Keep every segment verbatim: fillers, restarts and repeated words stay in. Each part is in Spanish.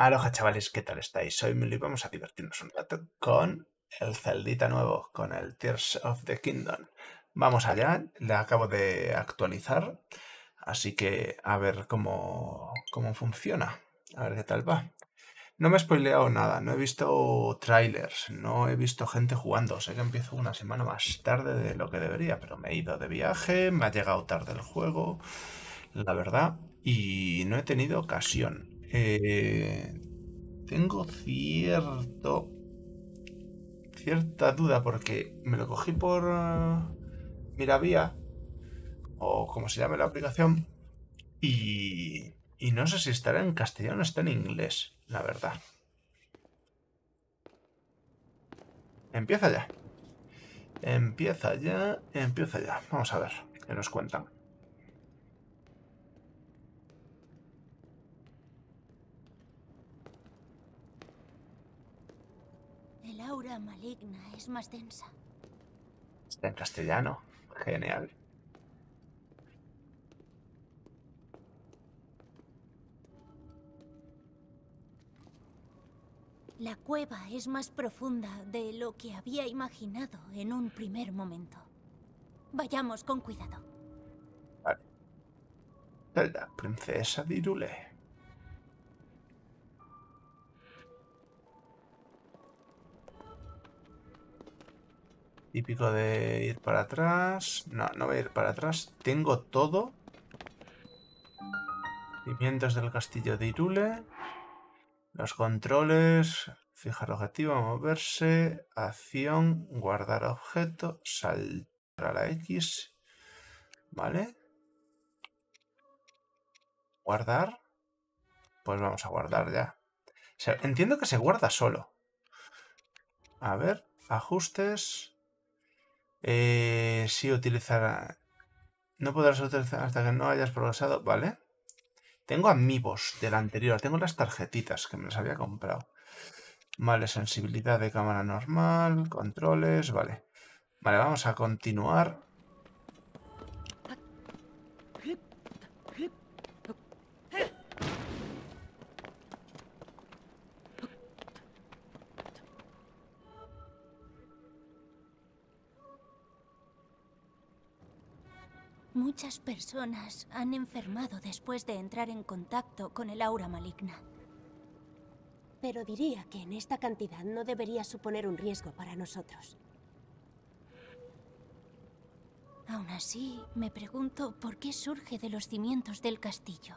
Aloha chavales, ¿qué tal estáis? Soy Milo y vamos a divertirnos un rato con el Zeldita nuevo, con el Tears of the Kingdom. Vamos allá, le acabo de actualizar, así que a ver cómo, cómo funciona, a ver qué tal va. No me he spoileado nada, no he visto trailers, no he visto gente jugando. Sé que empiezo una semana más tarde de lo que debería, pero me he ido de viaje, me ha llegado tarde el juego, la verdad, y no he tenido ocasión. Eh, tengo cierto, cierta duda porque me lo cogí por uh, Miravía, o como se llame la aplicación, y, y no sé si estará en castellano o está en inglés, la verdad. Empieza ya. Empieza ya, empieza ya. Vamos a ver qué nos cuentan. El aura maligna es más densa. Está en castellano. Genial. La cueva es más profunda de lo que había imaginado en un primer momento. Vayamos con cuidado. Vale. Zelda, princesa de Hyrule. Típico de ir para atrás. No, no voy a ir para atrás. Tengo todo. Cimientos del castillo de Hyrule. Los controles. Fijar objetivo, moverse. Acción. Guardar objeto. Saltar a la X. Vale. Guardar. Pues vamos a guardar ya. O sea, entiendo que se guarda solo. A ver. Ajustes. Eh, sí, utilizar. No podrás utilizar hasta que no hayas progresado. Vale. Tengo amigos del anterior. Tengo las tarjetitas que me las había comprado. Vale, sensibilidad de cámara normal. Controles. Vale. Vale, vamos a continuar. Muchas personas han enfermado después de entrar en contacto con el aura maligna. Pero diría que en esta cantidad no debería suponer un riesgo para nosotros. Aún así, me pregunto por qué surge de los cimientos del castillo.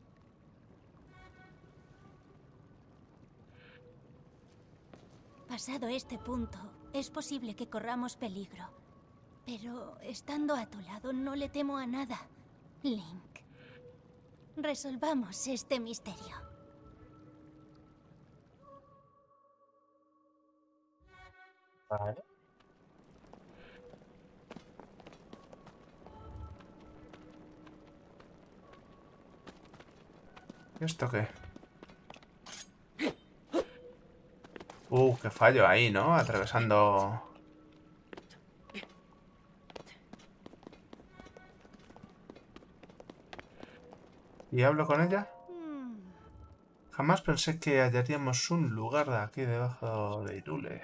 Pasado este punto, es posible que corramos peligro. Pero estando a tu lado no le temo a nada, Link. Resolvamos este misterio. Vale. ¿Esto qué? Uh, qué fallo ahí, ¿no? Atravesando... ¿Y hablo con ella? Jamás pensé que hallaríamos un lugar de aquí debajo de Hyrule.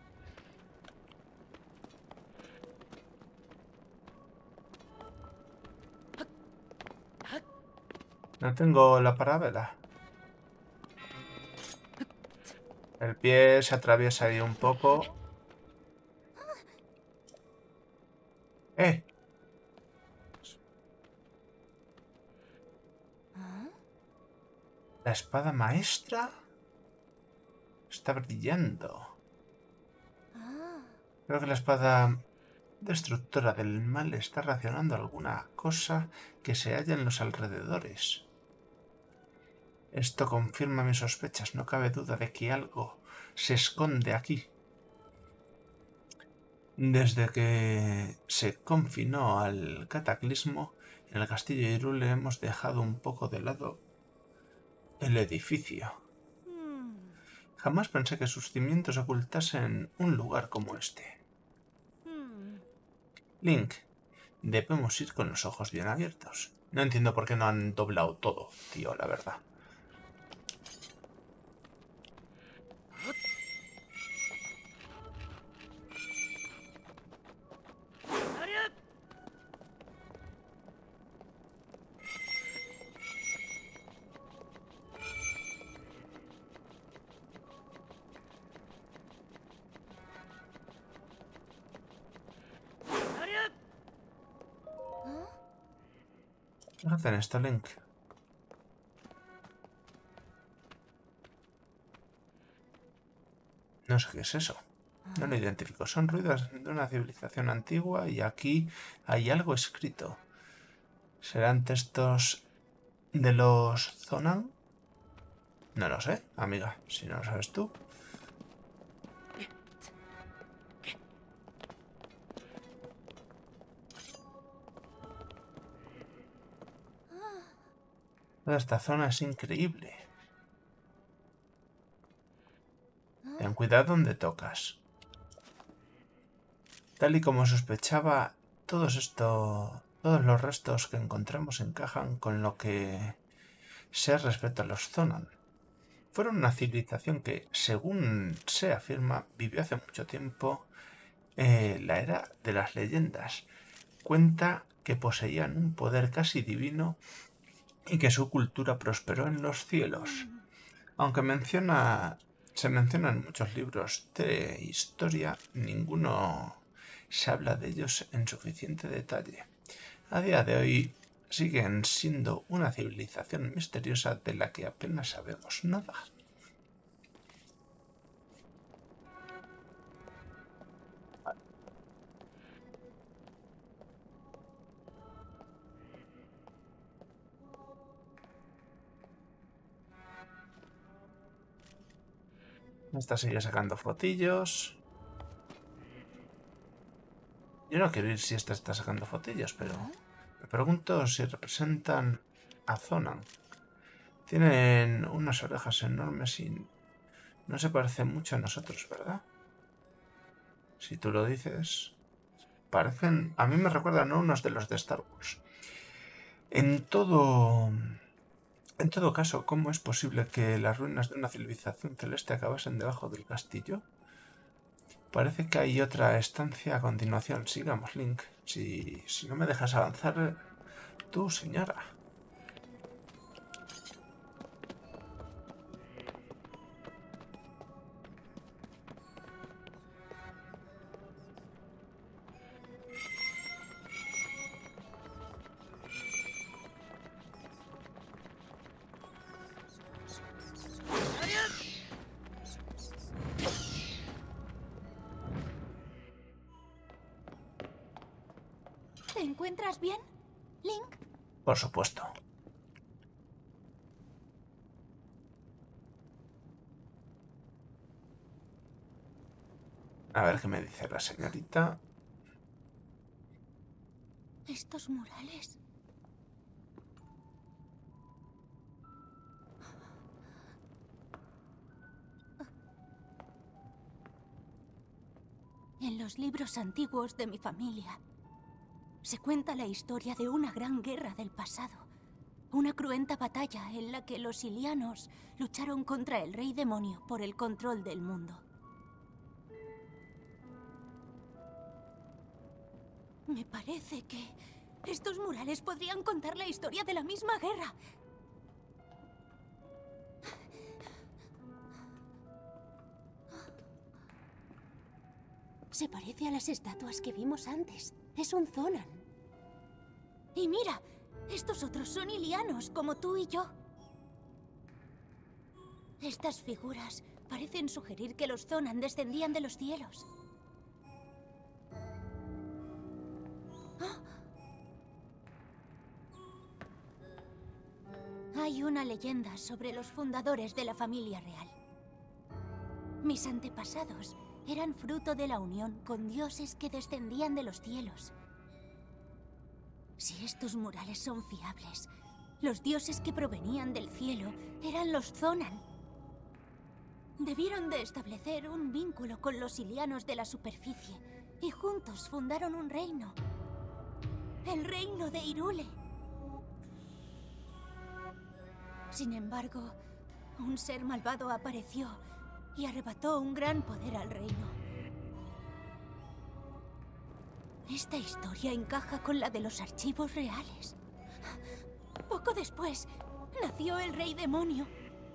No tengo la parabela. El pie se atraviesa ahí un poco. ¡Eh! La espada maestra está brillando. Creo que la espada destructora del mal está reaccionando a alguna cosa que se halla en los alrededores. Esto confirma mis sospechas. No cabe duda de que algo se esconde aquí. Desde que se confinó al cataclismo, en el castillo de Hyrule hemos dejado un poco de lado el edificio. Jamás pensé que sus cimientos ocultasen un lugar como este. Link, debemos ir con los ojos bien abiertos. No entiendo por qué no han doblado todo, tío, la verdad. Fíjate en esto, Link. No sé qué es eso. No lo identifico. Son ruidos de una civilización antigua y aquí hay algo escrito. ¿Serán textos de los Zonan? No lo sé, amiga. Si no lo sabes tú. Toda esta zona es increíble. Ten cuidado donde tocas. Tal y como sospechaba, todos esto, todos los restos que encontramos encajan con lo que sé respecto a los Zonan. Fueron una civilización que, según se afirma, vivió hace mucho tiempo eh, la era de las leyendas. Cuenta que poseían un poder casi divino y que su cultura prosperó en los cielos. Aunque menciona, se menciona en muchos libros de historia, ninguno se habla de ellos en suficiente detalle. A día de hoy siguen siendo una civilización misteriosa de la que apenas sabemos nada. Esta sigue sacando fotillos. Yo no quiero ir si esta está sacando fotillos, pero me pregunto si representan a Zonan. Tienen unas orejas enormes y no se parecen mucho a nosotros, ¿verdad? Si tú lo dices, parecen... A mí me recuerdan a unos de los de Star Wars. En todo... En todo caso, ¿cómo es posible que las ruinas de una civilización celeste acabasen debajo del castillo? Parece que hay otra estancia a continuación. Sigamos, Link. Si, si no me dejas avanzar, tú, señora. ¿Te encuentras bien, Link? Por supuesto. A ver qué me dice la señorita. Estos murales... En los libros antiguos de mi familia se cuenta la historia de una gran guerra del pasado. Una cruenta batalla en la que los Ilianos lucharon contra el Rey Demonio por el control del mundo. Me parece que estos murales podrían contar la historia de la misma guerra. Se parece a las estatuas que vimos antes. Es un Zonan. Y mira, estos otros son Ilianos, como tú y yo. Estas figuras parecen sugerir que los Zonan descendían de los cielos. ¡Oh! Hay una leyenda sobre los fundadores de la familia real. Mis antepasados eran fruto de la unión con dioses que descendían de los cielos. Si estos murales son fiables, los dioses que provenían del cielo eran los Zonan. Debieron de establecer un vínculo con los Ilianos de la superficie y juntos fundaron un reino. El reino de Hyrule. Sin embargo, un ser malvado apareció y arrebató un gran poder al reino. Esta historia encaja con la de los archivos reales. Poco después, nació el Rey Demonio.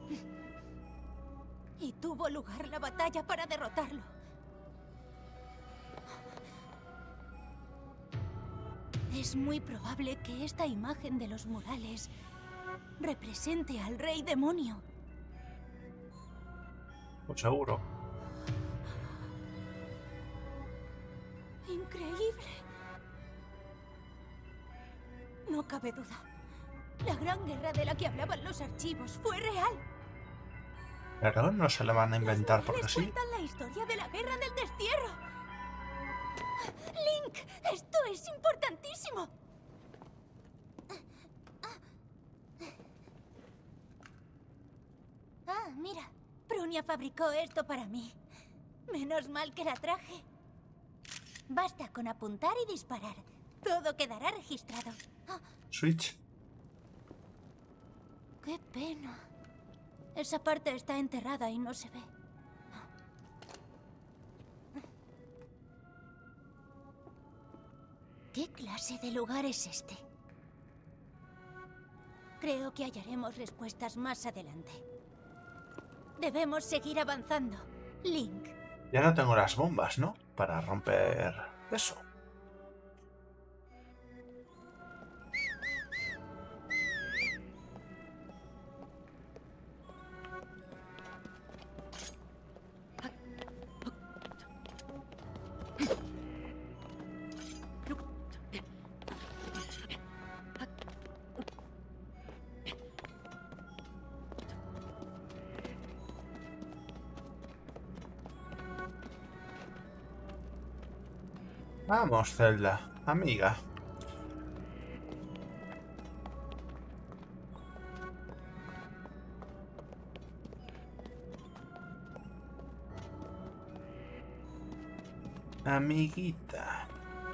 Y tuvo lugar la batalla para derrotarlo. Es muy probable que esta imagen de los murales represente al rey demonio. Pues seguro. Increíble. No cabe duda. La gran guerra de la que hablaban los archivos fue real. Pero no se la van a inventar porque sí. Cuentan la historia de la guerra del destierro. Link, esto es importantísimo. Ah, mira. Prunia fabricó esto para mí. Menos mal que la traje. Basta con apuntar y disparar. Todo quedará registrado. Switch. Qué pena. Esa parte está enterrada y no se ve. ¿Qué clase de lugar es este? Creo que hallaremos respuestas más adelante. Debemos seguir avanzando, Link. Ya no tengo las bombas, ¿no? Para romper eso. Vamos, Zelda, amiga. Amiguita.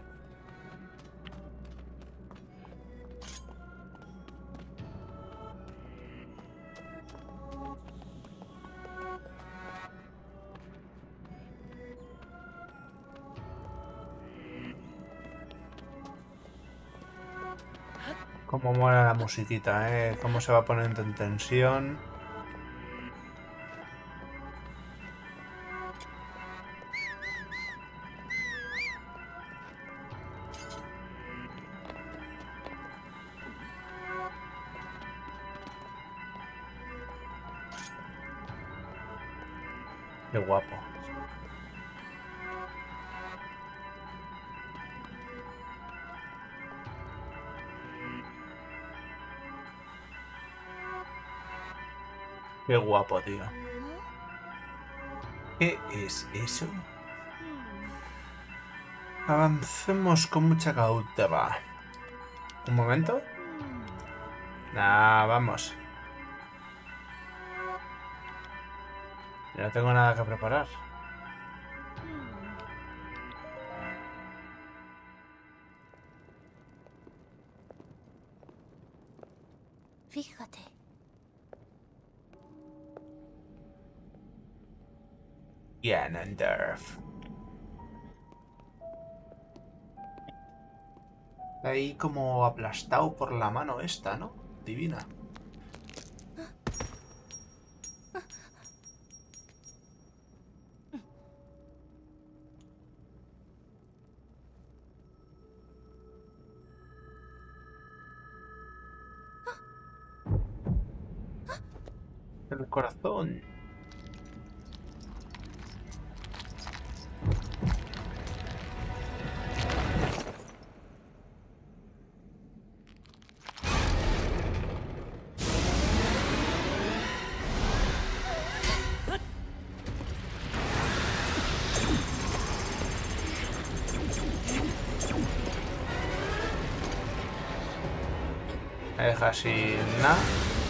Cómo mola la musiquita, ¿eh? Cómo se va poniendo en tensión. Qué guapo. Qué guapo, tío. ¿Qué es eso? Avancemos con mucha cautela. ¿Un momento? Nah, vamos. Yo no tengo nada que preparar. Fíjate. Ganondorf. Ahí como aplastado por la mano esta, ¿no? Divina. El corazón. Me deja sin nada.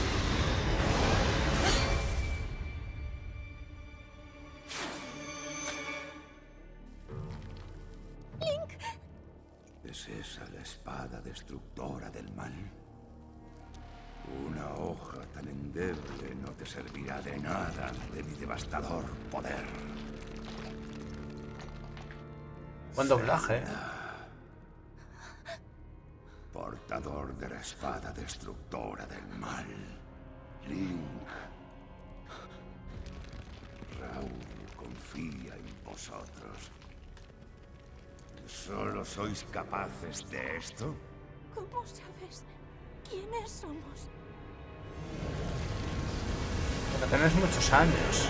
¿Es esa la espada destructora del mal? Una hoja tan endeble no te servirá de nada ante mi devastador poder. Buen doblaje. Portador de la espada destructora del mal, Link. Raúl confía en vosotros. ¿Solo sois capaces de esto? ¿Cómo sabes quiénes somos? Pero tenés muchos años.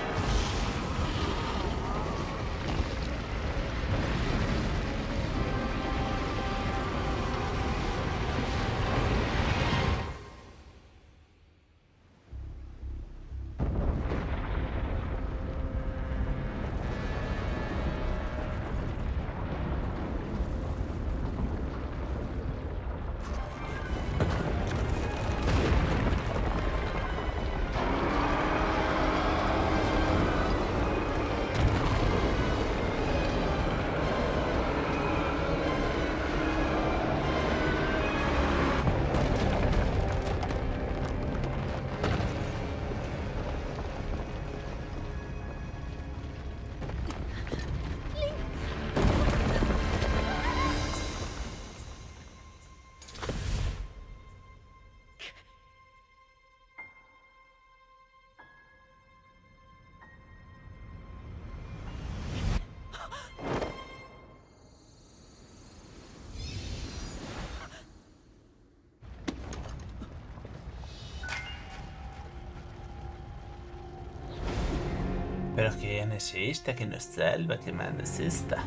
Pero ¿quién es esta que nos salva? ¿Qué mano es esta?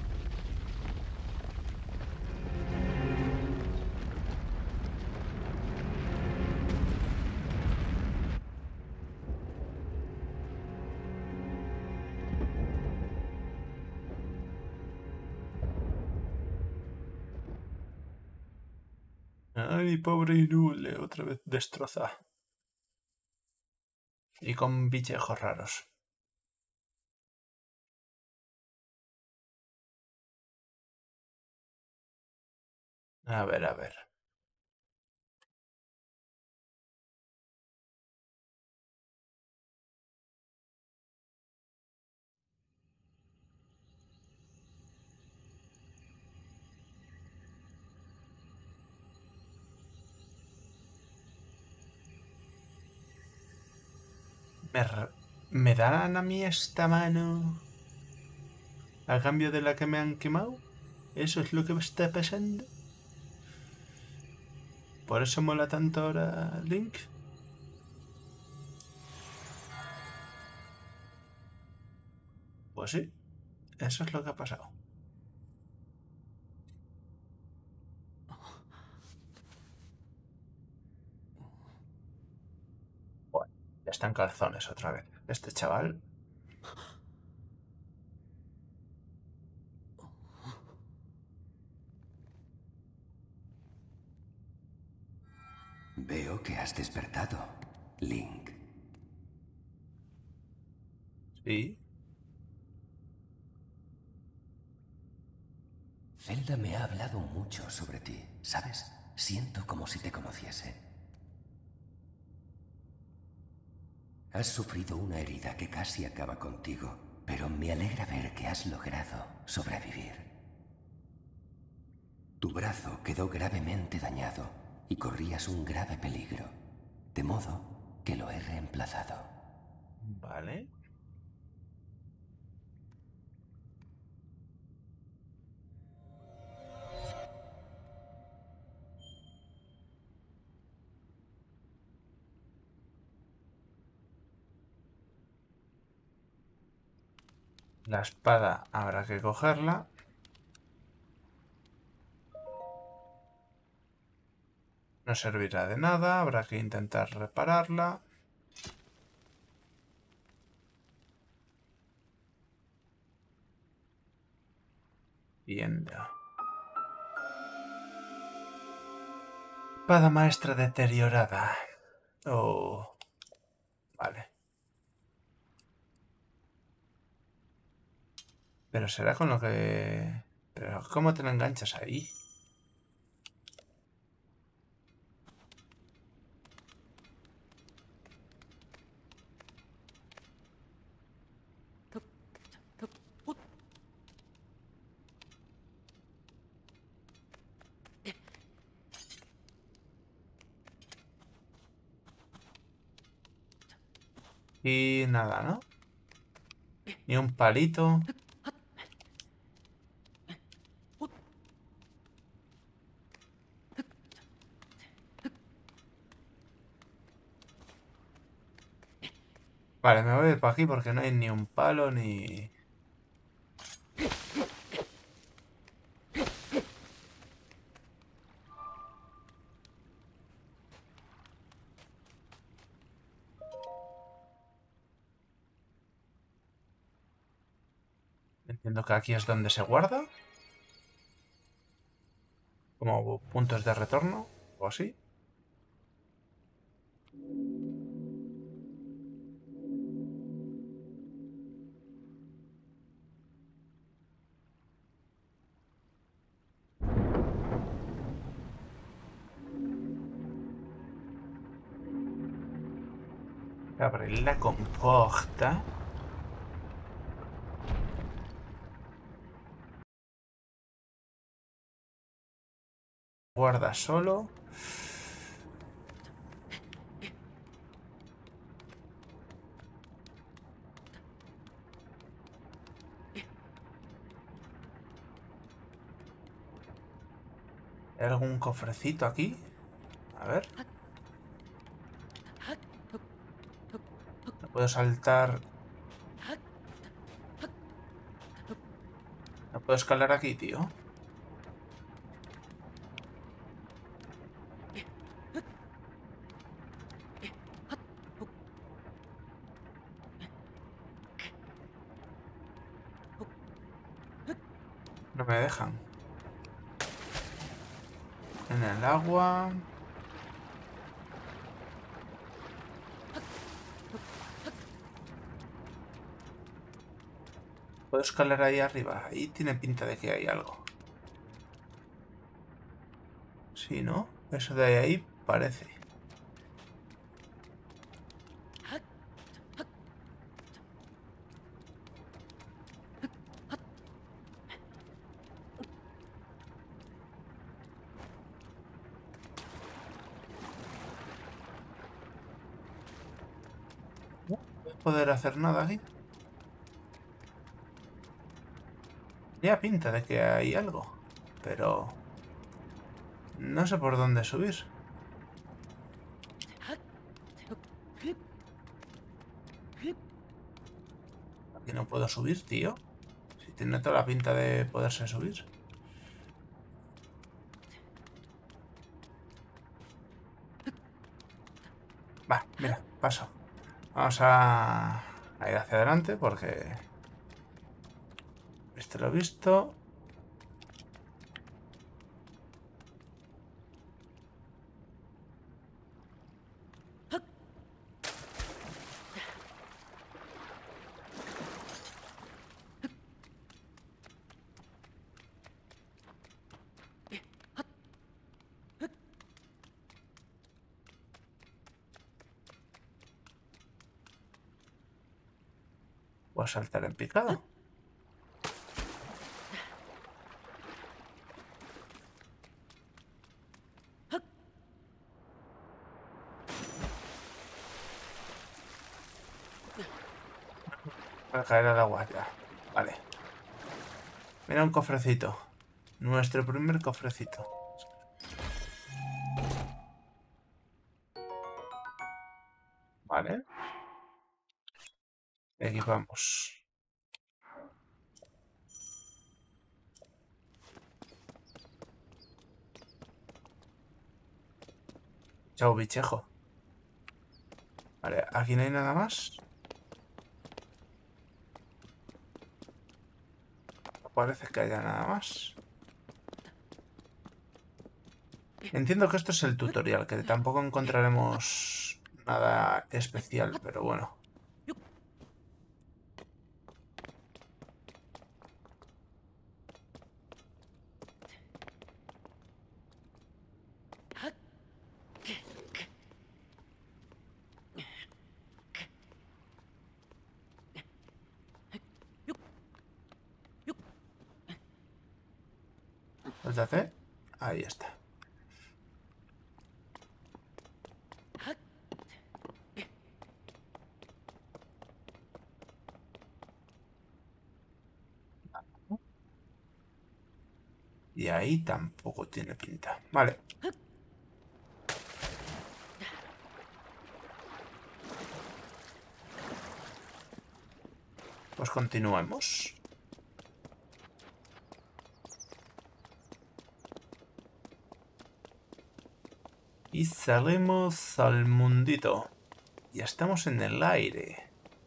Ay, pobre Irule, otra vez destrozada. Y con bichejos raros. A ver, a ver. ¿Me, ¿Me darán a mí esta mano a cambio de la que me han quemado? ¿Eso es lo que me está pasando? ¿Por eso mola tanto ahora Link? Pues sí, eso es lo que ha pasado. Bueno, ya está en calzones otra vez. Este chaval... Veo que has despertado, Link. Sí. Zelda me ha hablado mucho sobre ti, ¿sabes? Siento como si te conociese. Has sufrido una herida que casi acaba contigo, pero me alegra ver que has logrado sobrevivir. Tu brazo quedó gravemente dañado y corrías un grave peligro, de modo que lo he reemplazado. Vale. La espada habrá que cogerla. No servirá de nada, habrá que intentar repararla. Bien. Espada maestra deteriorada. Oh. Vale. Pero será con lo que... Pero ¿cómo te lo enganchas ahí? Y nada, ¿no? Ni un palito. Vale, me voy a ir para aquí porque no hay ni un palo ni... Entiendo que aquí es donde se guarda. Como puntos de retorno o así. Abrir la comporta. Guarda solo. ¿Hay algún cofrecito aquí? A ver. No puedo saltar. No puedo escalar aquí, tío. No me dejan. En el agua. ¿Puedo escalar ahí arriba? Ahí tiene pinta de que hay algo. Sí, ¿no? Eso de ahí parece. No voy a poder hacer nada aquí. Tenía pinta de que hay algo, pero no sé por dónde subir. Aquí no puedo subir, tío. Si tiene toda la pinta de poderse subir. Va, mira, paso. Vamos a, a ir hacia adelante porque... Visto lo visto... Voy a saltar en picado. Voy a caer al agua ya. Vale. Mira un cofrecito. Nuestro primer cofrecito. Vale. Equipamos. Chao, bichejo. Vale, aquí no hay nada más. No parece que haya nada más. Entiendo que esto es el tutorial, que tampoco encontraremos nada especial, pero bueno. Suéltate. Ahí está. Y ahí tampoco tiene pinta. Vale. Pues continuemos. Y salimos al mundito. Ya estamos en el aire.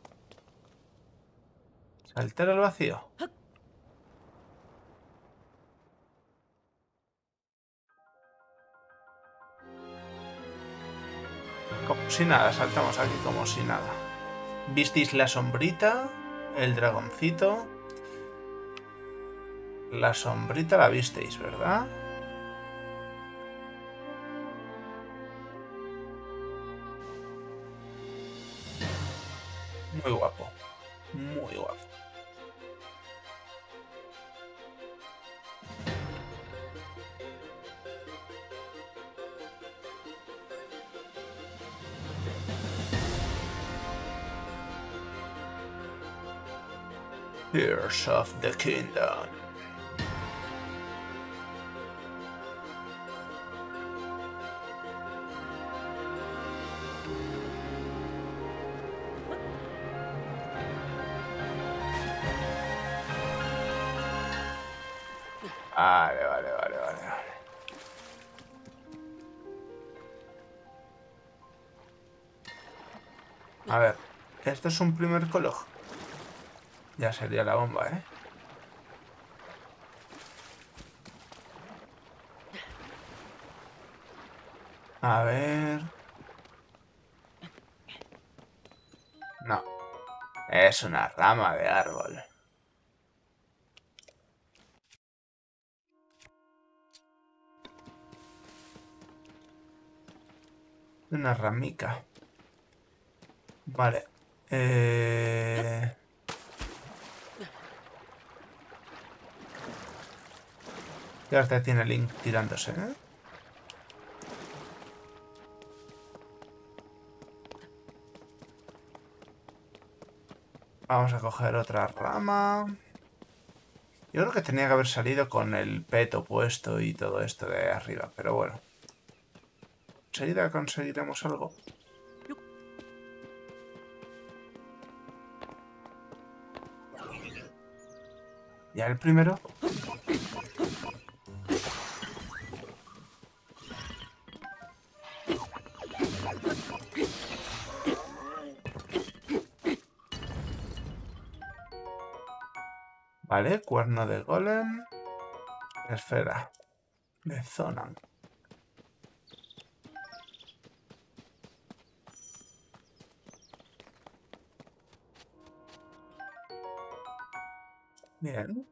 Saltar al vacío. Como si nada, saltamos aquí como si nada. ¿Visteis la sombrita? El dragoncito. La sombrita la visteis, ¿verdad? Muy guapo. Muy guapo. Tears of the Kingdom. Vale, vale, vale, vale, vale. A ver, esto es un primer color. Ya sería la bomba, ¿eh? A ver... No. Es una rama de árbol. Una ramica. Vale. Eh... ¿Qué arte tiene Link tirándose, eh? Vamos a coger otra rama. Yo creo que tenía que haber salido con el peto puesto y todo esto de arriba, pero bueno. Enseguida conseguiremos algo. Ya el primero. Vale, cuerno de golem. Esfera de zona. Bien.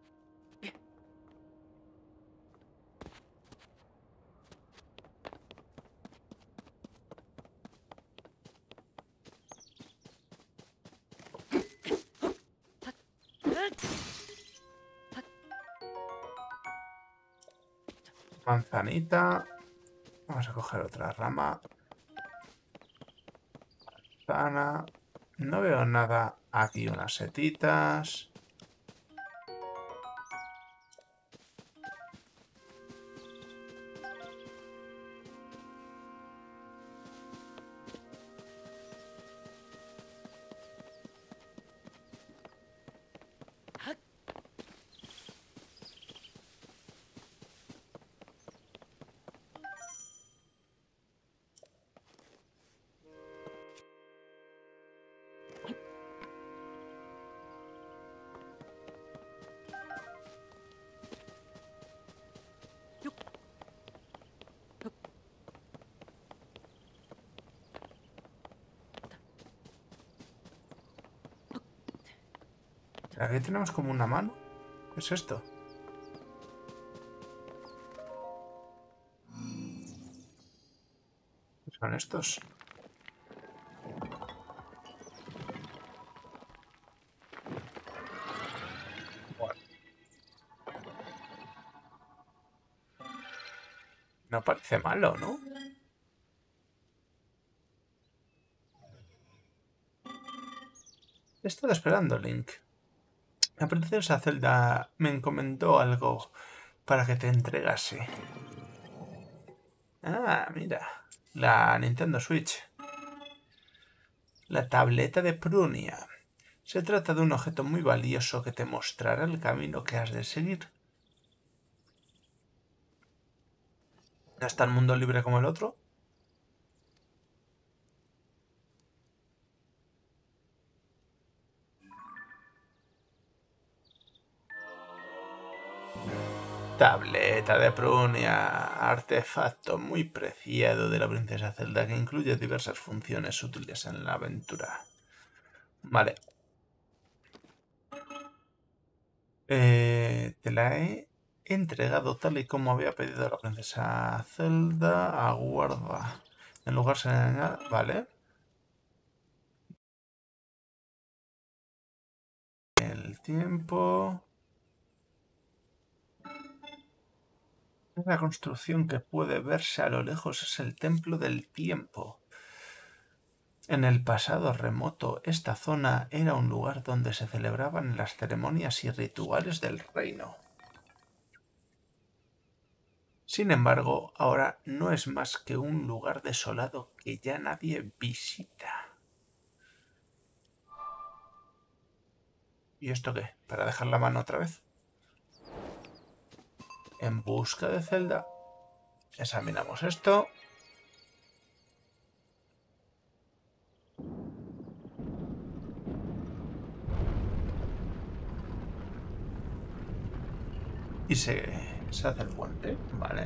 Manzanita. Vamos a coger otra rama. Manzana. No veo nada. Aquí unas setitas. Aquí tenemos como una mano. ¿Qué es esto? ¿Qué son estos? Bueno. No parece malo, ¿no? He estado esperando, Link. La princesa Zelda me encomendó algo para que te entregase. Ah, mira. La Nintendo Switch. La tableta de Prunia. Se trata de un objeto muy valioso que te mostrará el camino que has de seguir. ¿No es tan mundo libre como el otro? Tableta de Prunia, artefacto muy preciado de la princesa Zelda que incluye diversas funciones útiles en la aventura. Vale. Eh, te la he entregado tal y como había pedido la princesa Zelda. Aguarda. En lugar se añade... Vale. El tiempo... Una construcción que puede verse a lo lejos es el Templo del Tiempo. En el pasado remoto, esta zona era un lugar donde se celebraban las ceremonias y rituales del reino. Sin embargo, ahora no es más que un lugar desolado que ya nadie visita. ¿Y esto qué? ¿Para dejar la mano otra vez? En busca de Zelda. Examinamos esto. Y se, se hace el puente, ¿vale?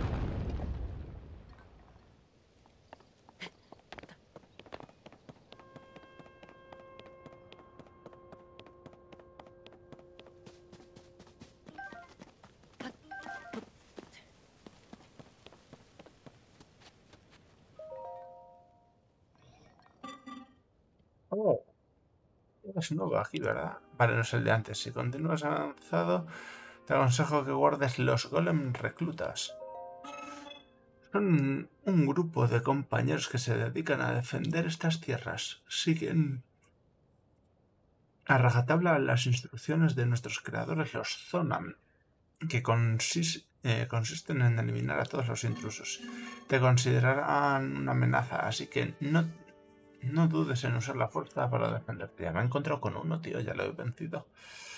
Oh, es nuevo aquí, ¿verdad? Vale, no es el de antes. Si continúas avanzado, te aconsejo que guardes los golem reclutas. Son un grupo de compañeros que se dedican a defender estas tierras. Siguen a rajatabla las instrucciones de nuestros creadores, los Zonam, que consis eh, consisten en eliminar a todos los intrusos. Te considerarán una amenaza, así que no, no dudes en usar la fuerza para defenderte. Ya me he encontrado con uno, tío, ya lo he vencido.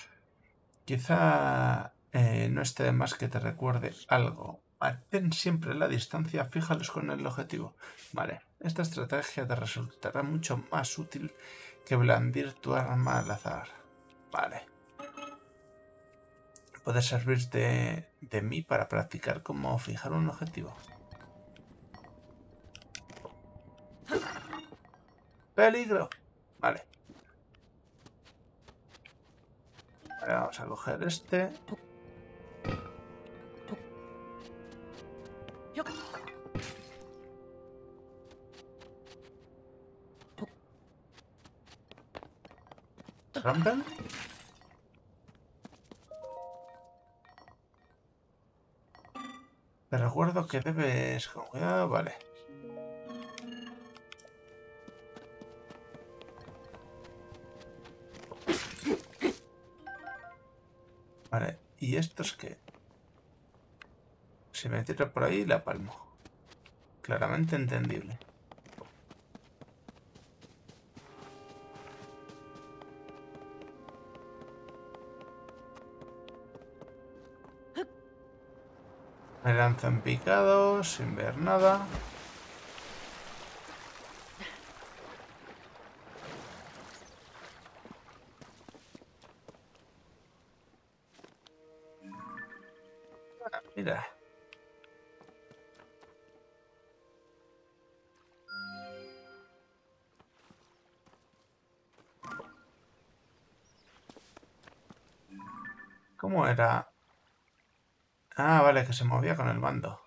Quizá eh, no esté de más que te recuerde algo. Mantén siempre la distancia, fíjalos con el objetivo. Vale, esta estrategia te resultará mucho más útil que blandir tu arma al azar. Vale. Puedes servirte de mí para practicar cómo fijar un objetivo. ¡Peligro! Vale. Vale, vamos a coger este. ¿Rompen? Te recuerdo que debes... con cuidado, vale. Vale, ¿y esto es qué? Si me tiro por ahí, la palmo. Claramente entendible. Me lanzo en picado, sin ver nada. Ah, mira. ¿Cómo era? Ah, vale, que se movía con el mando.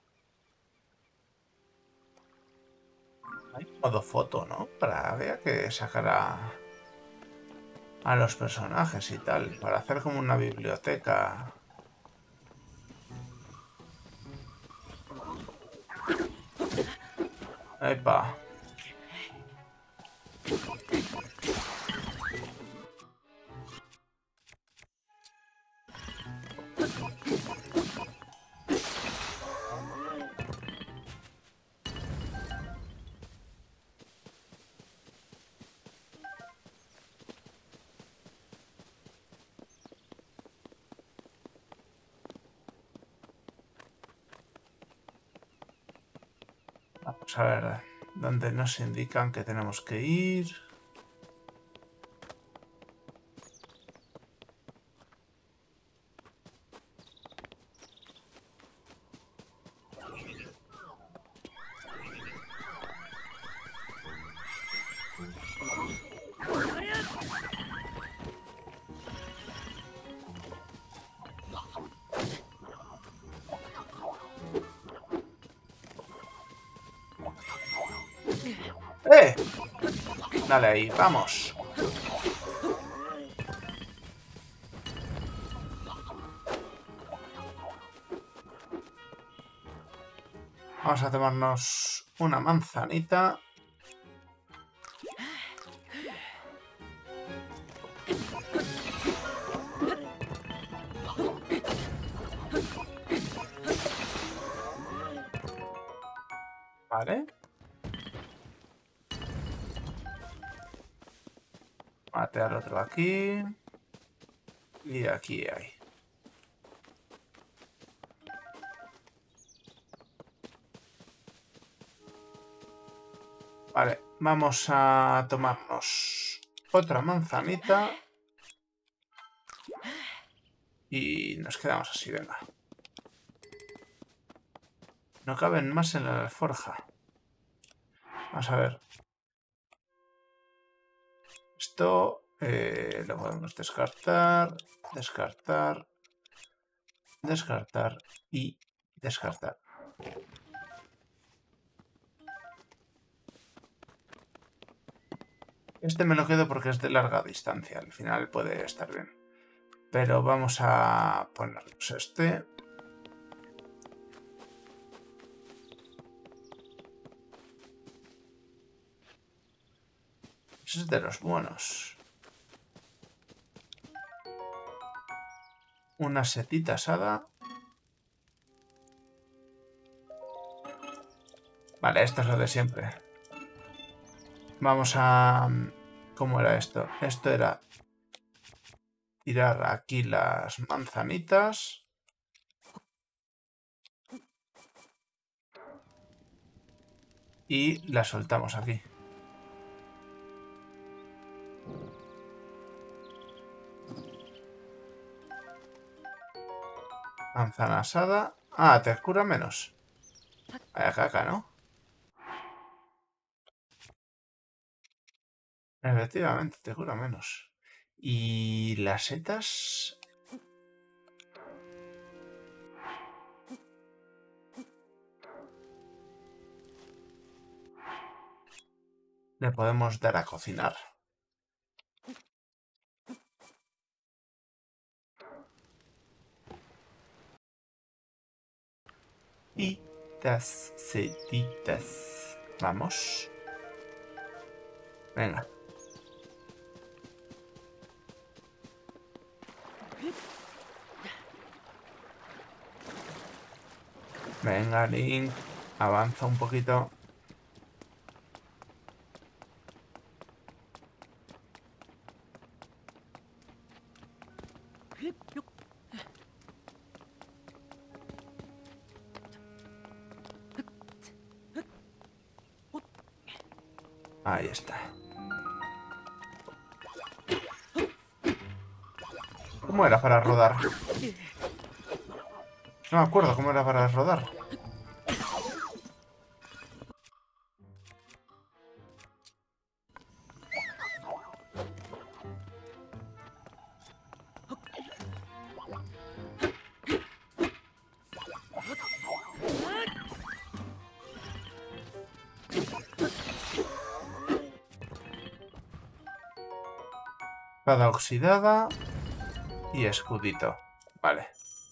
Hay modo foto, ¿no? Para había que sacar a, a los personajes y tal. Para hacer como una biblioteca. Epa. Vamos a ver dónde nos indican que tenemos que ir. ¡Eh! Dale ahí, vamos. Vamos a tomarnos una manzanita. Vale. Mate al otro aquí. Y aquí hay. Vale, vamos a tomarnos otra manzanita. Y nos quedamos así, venga. No caben más en la alforja. Vamos a ver. Esto eh, lo podemos descartar, descartar, descartar y descartar. Este me lo quedo porque es de larga distancia. Al final puede estar bien. Pero vamos a ponernos este. Ese es de los buenos. Una setita asada. Vale, esto es lo de siempre. Vamos a... ¿Cómo era esto? Esto era tirar aquí las manzanitas. Y las soltamos aquí. Manzana asada. Ah, te cura menos. Vaya caca, ¿no? Efectivamente, te cura menos. Y las setas... le podemos dar a cocinar. Y las setitas. Vamos. Venga. Venga, Link. Avanza un poquito. Ahí está. ¿Cómo era para rodar? No me acuerdo cómo era para rodar. Espada oxidada. Y escudito. Vale.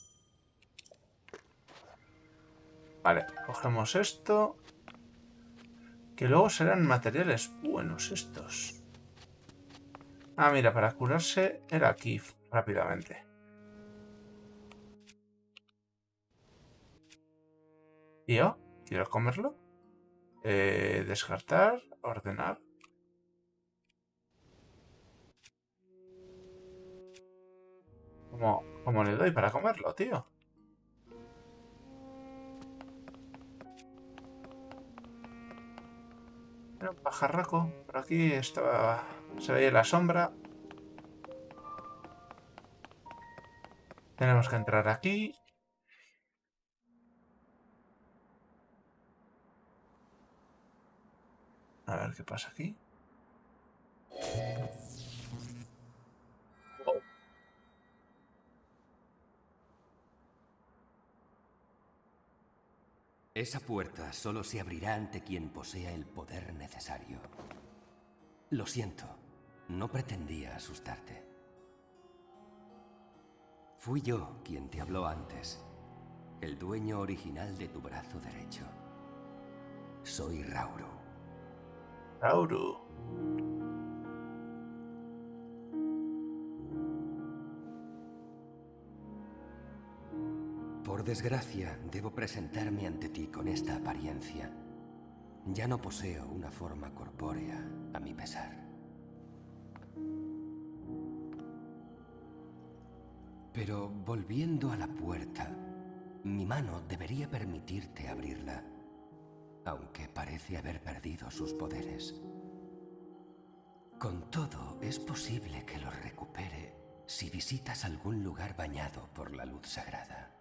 Vale, cogemos esto. Que luego serán materiales buenos estos. Ah, mira, para curarse era aquí rápidamente. ¿Y yo? ¿Quiero comerlo? Eh, descartar, ordenar. ¿Cómo, cómo le doy para comerlo, tío? Era un pajarraco. Por aquí estaba... Se veía la sombra. Tenemos que entrar aquí. A ver qué pasa aquí. Oh. Esa puerta solo se abrirá ante quien posea el poder necesario. Lo siento, no pretendía asustarte. Fui yo quien te habló antes, el dueño original de tu brazo derecho. Soy Rauru. Rauru. Por desgracia, debo presentarme ante ti con esta apariencia. Ya no poseo una forma corpórea, a mi pesar. Pero volviendo a la puerta, mi mano debería permitirte abrirla, aunque parece haber perdido sus poderes. Con todo, es posible que los recupere si visitas algún lugar bañado por la luz sagrada.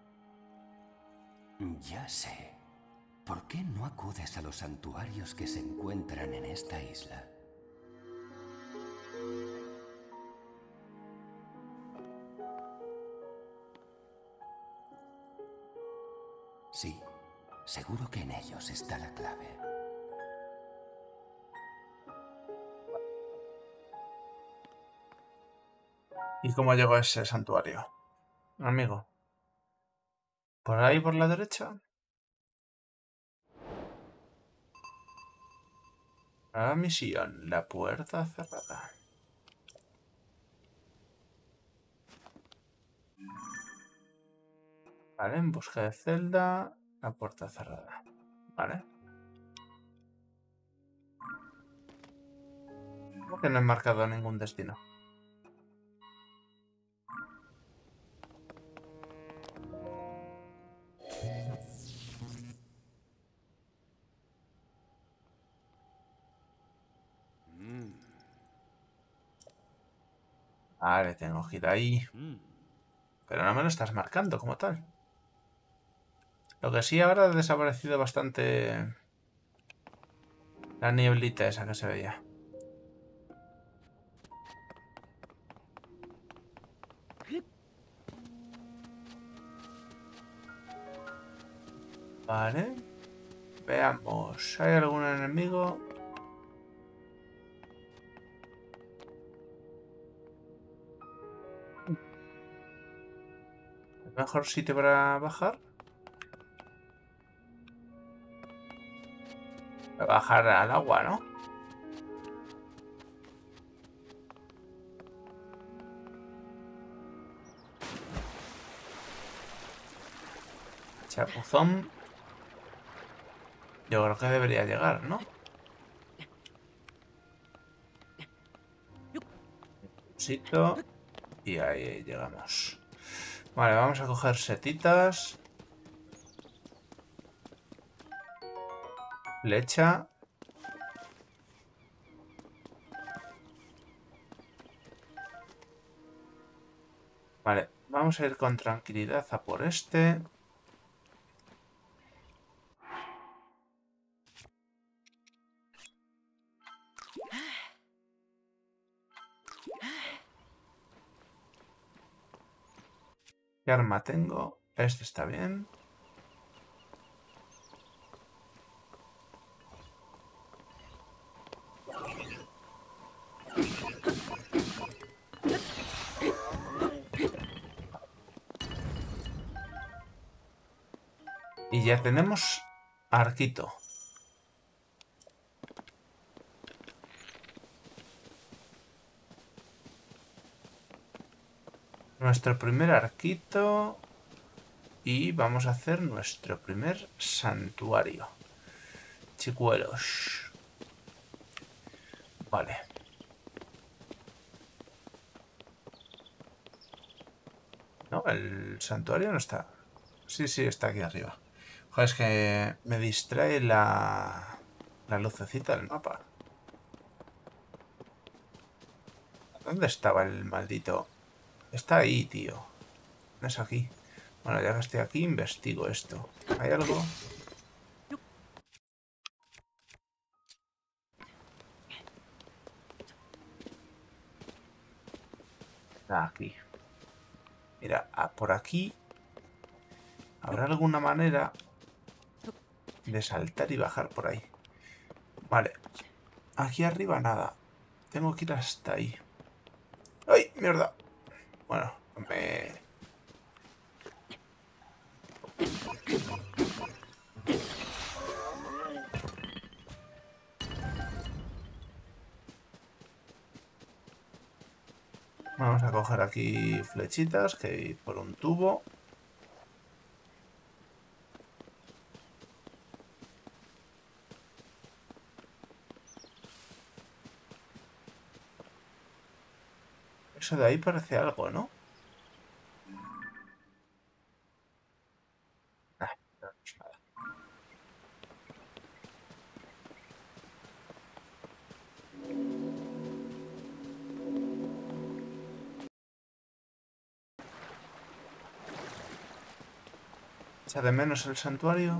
Ya sé. ¿Por qué no acudes a los santuarios que se encuentran en esta isla? Sí, seguro que en ellos está la clave. ¿Y cómo llego a ese santuario, amigo? ¿Por ahí, por la derecha? La misión, la puerta cerrada. Vale, en busca de Zelda, la puerta cerrada. Vale. ¿Cómo que no he marcado ningún destino? Vale, tengo que ir ahí. Pero no me lo estás marcando como tal. Lo que sí, ahora ha desaparecido bastante la nieblita esa que se veía. Vale. Veamos. ¿Hay algún enemigo? ¿El mejor sitio para bajar? Para bajar al agua, ¿no? Chapuzón. Yo creo que debería llegar, ¿no? Sitio. Y ahí llegamos. Vale, vamos a coger setitas. Flecha. Vale, vamos a ir con tranquilidad a por este. ¿Qué arma tengo? Este está bien. Y ya tenemos arquito. Nuestro primer arquito. Y vamos a hacer nuestro primer santuario. Chicuelos. Vale. No, el santuario no está. Sí, sí, está aquí arriba. Joder, es que me distrae la... La lucecita del mapa. ¿Dónde estaba el maldito? Está ahí, tío. No es aquí. Bueno, ya que estoy aquí, investigo esto. ¿Hay algo? Ah, aquí. Mira, ah, por aquí habrá alguna manera de saltar y bajar por ahí. Vale. Aquí arriba nada. Tengo que ir hasta ahí. ¡Ay, mierda! Bueno, me... Vamos a coger aquí flechitas que hay por un tubo. Eso de ahí parece algo, ¿no? Ah, no es nada. ¿Echa de menos el santuario?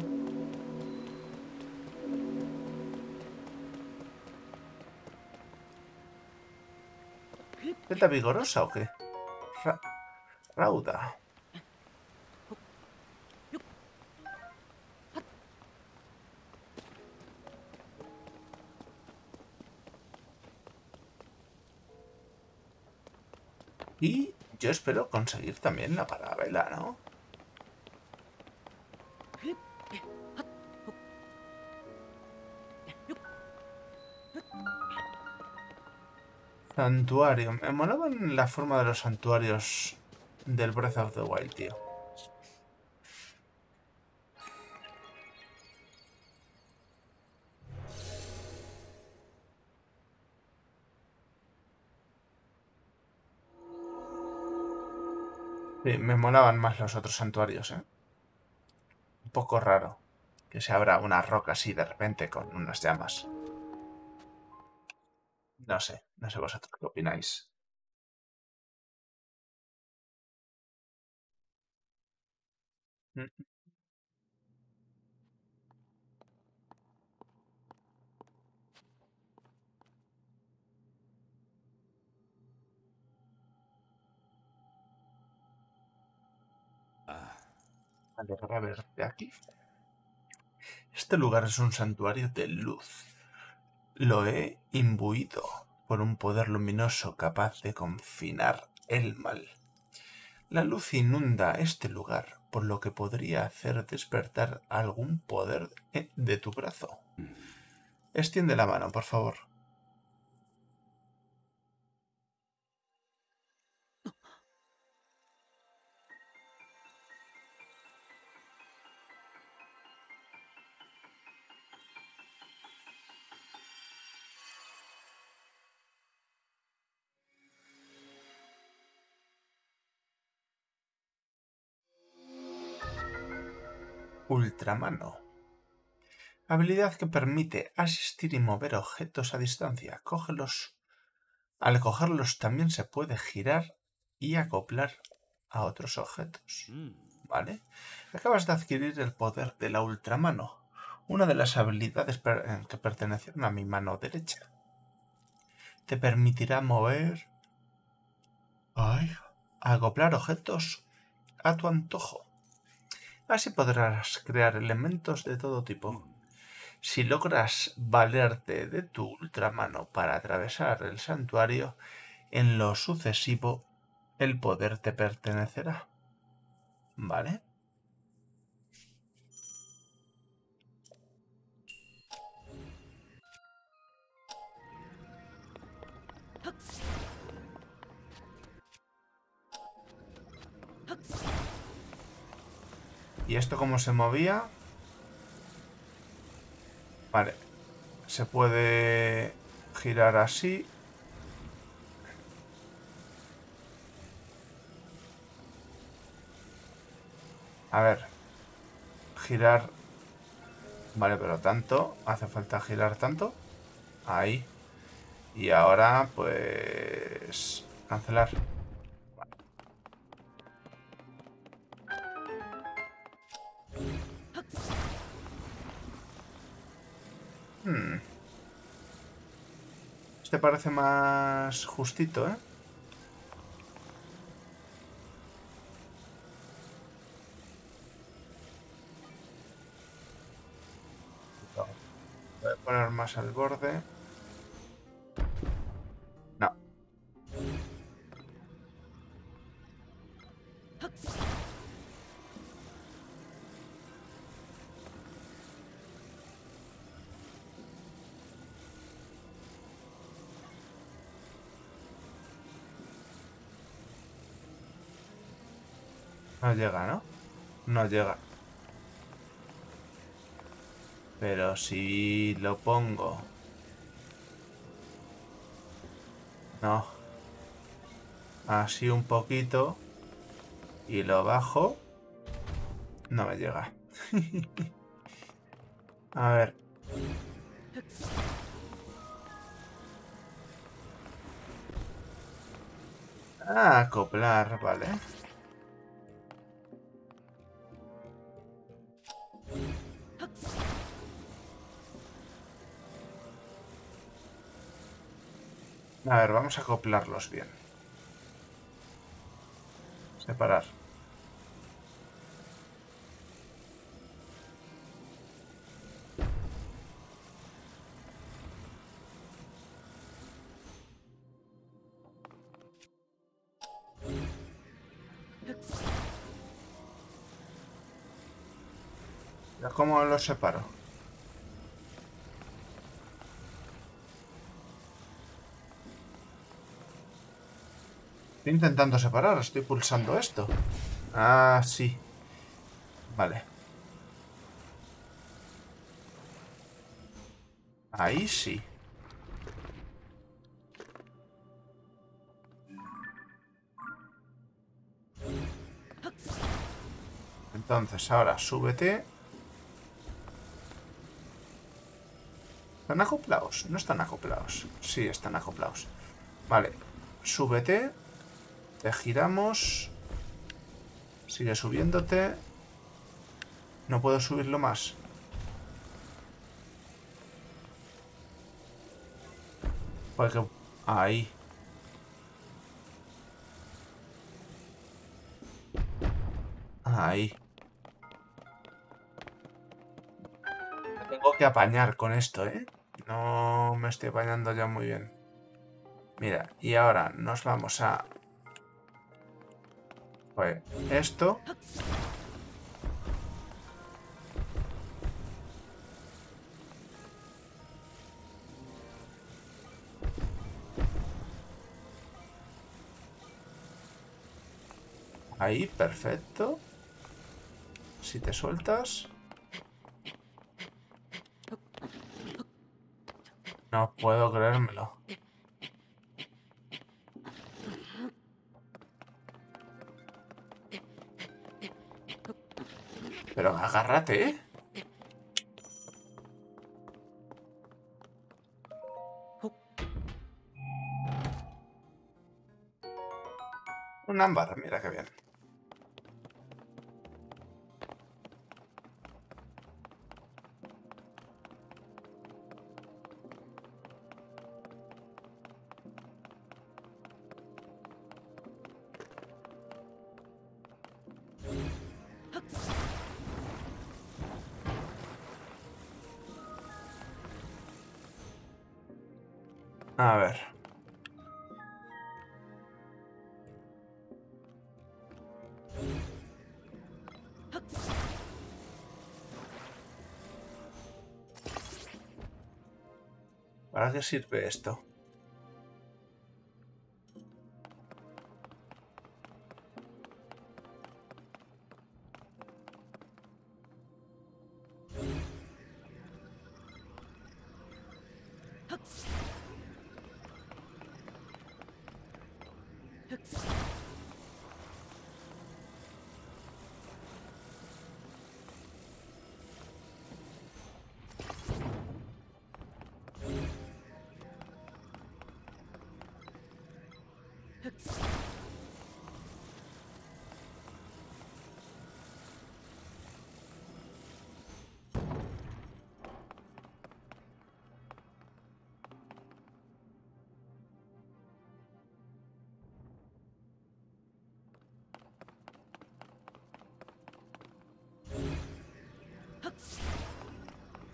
¿Teta vigorosa o qué? Ra- Rauda. Y yo espero conseguir también la parabela, ¿no? Santuario. Me molaban la forma de los santuarios del Breath of the Wild, tío. Sí, me molaban más los otros santuarios, ¿eh? Un poco raro que se abra una roca así de repente con unas llamas. No sé, no sé vosotros qué opináis. Mm. Vale, a ver, de aquí. Este lugar es un santuario de luz. Lo he imbuido por un poder luminoso capaz de confinar el mal. La luz inunda este lugar, por lo que podría hacer despertar algún poder de tu brazo. Extiende la mano, por favor. Ultramano. Habilidad que permite asistir y mover objetos a distancia. Cógelos. Al cogerlos también se puede girar y acoplar a otros objetos. ¿Vale? Acabas de adquirir el poder de la ultramano, una de las habilidades per que pertenecieron a mi mano derecha. Te permitirá mover... Ay, acoplar objetos a tu antojo. Así podrás crear elementos de todo tipo. Si logras valerte de tu ultramano para atravesar el santuario, en lo sucesivo el poder te pertenecerá. ¿Vale? ¿Y esto cómo se movía? Vale. Se puede girar así. A ver. Girar Vale, pero tanto. ¿Hace falta girar tanto? Ahí. Y ahora, pues... cancelar. Hmm. Este parece más justito, ¿eh? Voy a poner más al borde. No. No llega, ¿no? No llega. Pero si lo pongo... No. Así un poquito. Y lo bajo. No me llega. A ver. Ah, acoplar, vale. A ver, vamos a acoplarlos bien. Separar. ¿Cómo los separo? Estoy intentando separar, estoy pulsando esto. Ah, sí. Vale. Ahí sí. Entonces, ahora súbete. ¿Están acoplados? No están acoplados. Sí, están acoplados. Vale. Súbete. Te giramos. Sigue subiéndote. No puedo subirlo más. Porque... Ahí. Ahí. Me tengo que apañar con esto, ¿eh? No me estoy apañando ya muy bien. Mira, y ahora nos vamos a... Pues esto... Ahí, perfecto. Si te sueltas... No puedo creérmelo. Pero agárrate, ¿eh? Un ámbar, mira qué bien. A ver. ¿Para qué sirve esto?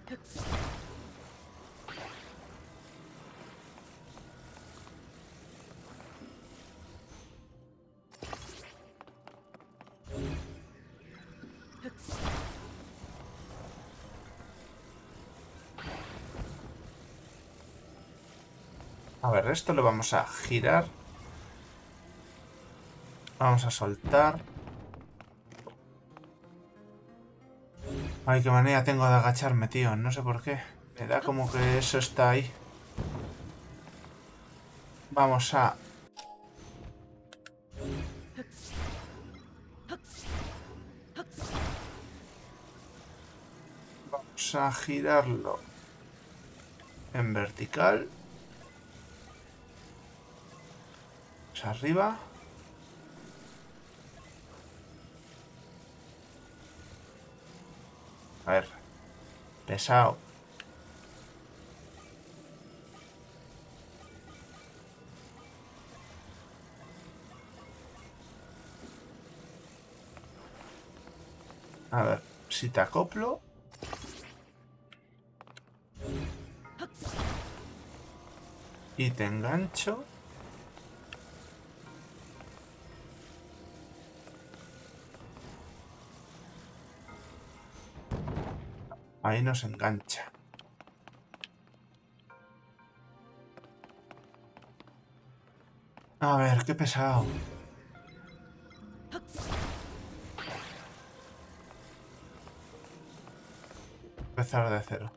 A ver, esto lo vamos a girar. Vamos a soltar. Ay, qué manera tengo de agacharme, tío. No sé por qué. Me da como que eso está ahí. Vamos a... Vamos a girarlo en vertical. Pues arriba. A ver. Pesado. A ver, si te acoplo. Y te engancho. Ahí nos engancha. A ver, qué pesado. Empezar de cero.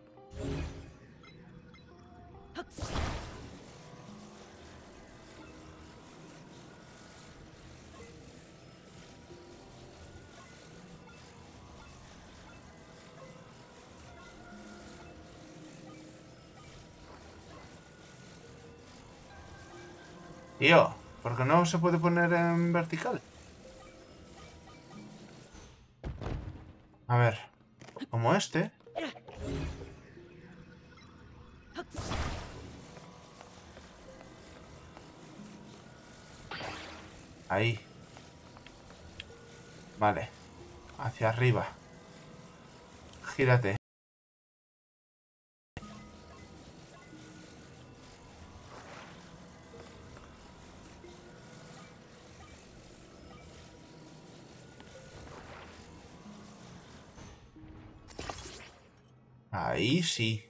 Tío, ¿por qué no se puede poner en vertical? A ver, como este. Ahí. Vale. Hacia arriba. Gírate. Ahí sí.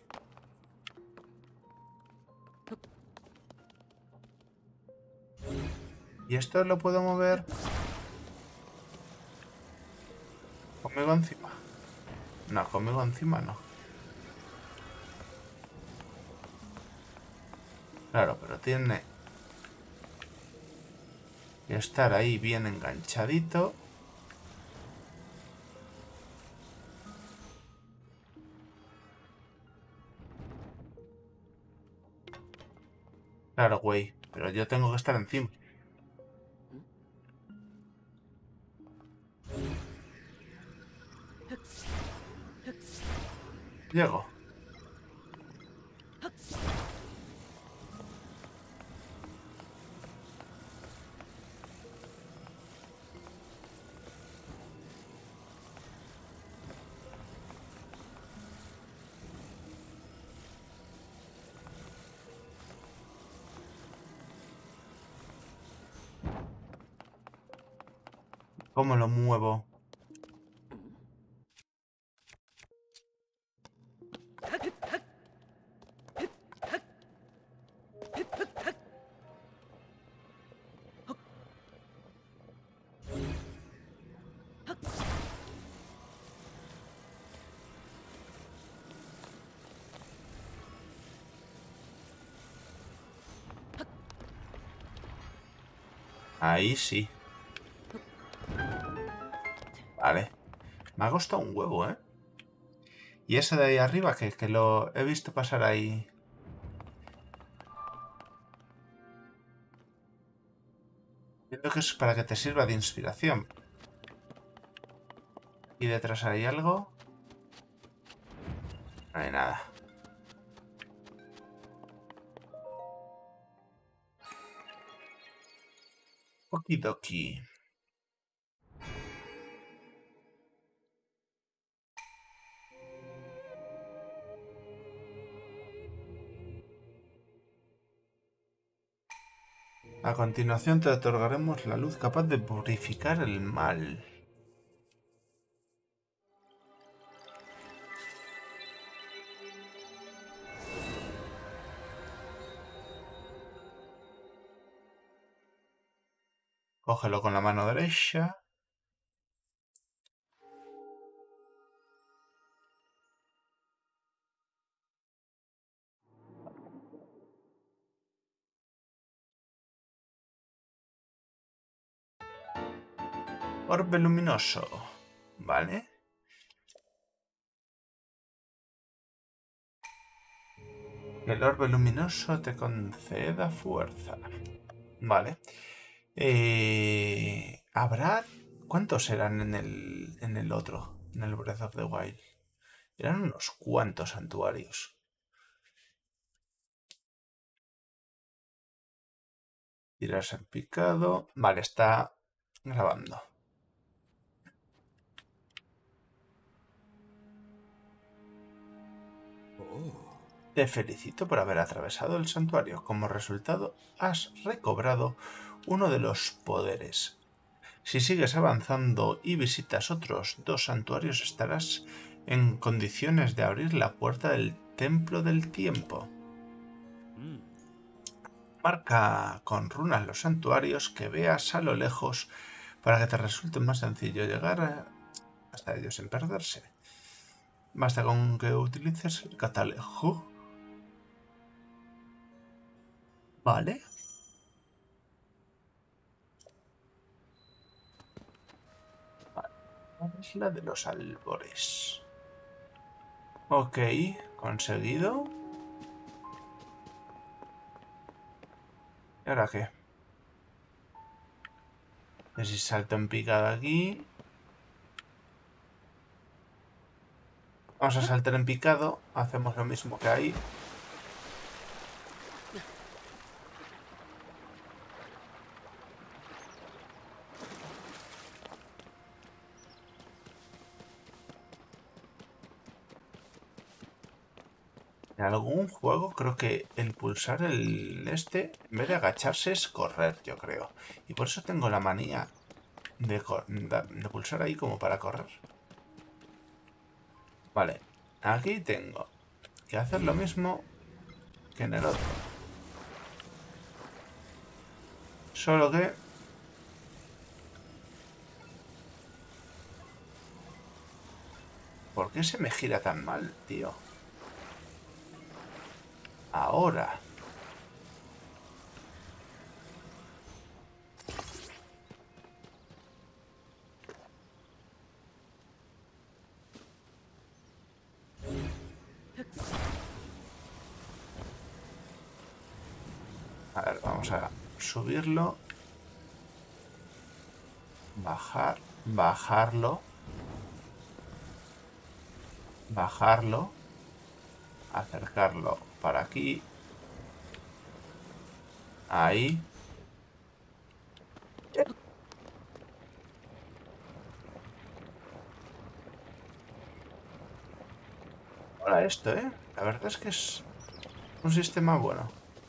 ¿Y esto lo puedo mover conmigo encima? No, conmigo encima no. Claro, pero tiene que estar ahí bien enganchadito. Claro, güey, pero yo tengo que estar encima. Llego. ¿Cómo lo muevo? Ahí sí. Vale. Me ha costado un huevo, ¿eh? Y ese de ahí arriba, que, que lo he visto pasar ahí. Entiendo que es para que te sirva de inspiración. Y detrás hay algo. No hay nada. Okidoki. A continuación te otorgaremos la luz capaz de purificar el mal. Cógelo con la mano derecha. Orbe luminoso. Vale. El orbe luminoso te conceda fuerza. Vale. Eh, ¿Habrá? ¿Cuántos eran en el, en el otro? En el Breath of the Wild. Eran unos cuantos santuarios. Tirarse en picado. Vale, está grabando. Te felicito por haber atravesado el santuario. Como resultado, has recobrado uno de los poderes. Si sigues avanzando y visitas otros dos santuarios, estarás en condiciones de abrir la puerta del Templo del Tiempo. Marca con runas los santuarios que veas a lo lejos para que te resulte más sencillo llegar hasta ellos sin perderse. Basta con que utilices el catalejo. Vale. La isla de los Albores. Ok, conseguido. ¿Y ahora qué? A ver si salto en picada aquí. Vamos a saltar en picado. Hacemos lo mismo que ahí. En algún juego creo que el pulsar el este, en vez de agacharse, es correr, yo creo. Y por eso tengo la manía de, de pulsar ahí como para correr. Vale, aquí tengo que hacer lo mismo que en el otro. Solo que... ¿por qué se me gira tan mal, tío? Ahora. A ver, vamos a subirlo. Bajar. Bajarlo. Bajarlo. Acercarlo para aquí. Ahí. Hola esto, ¿eh? La verdad es que es un sistema bueno.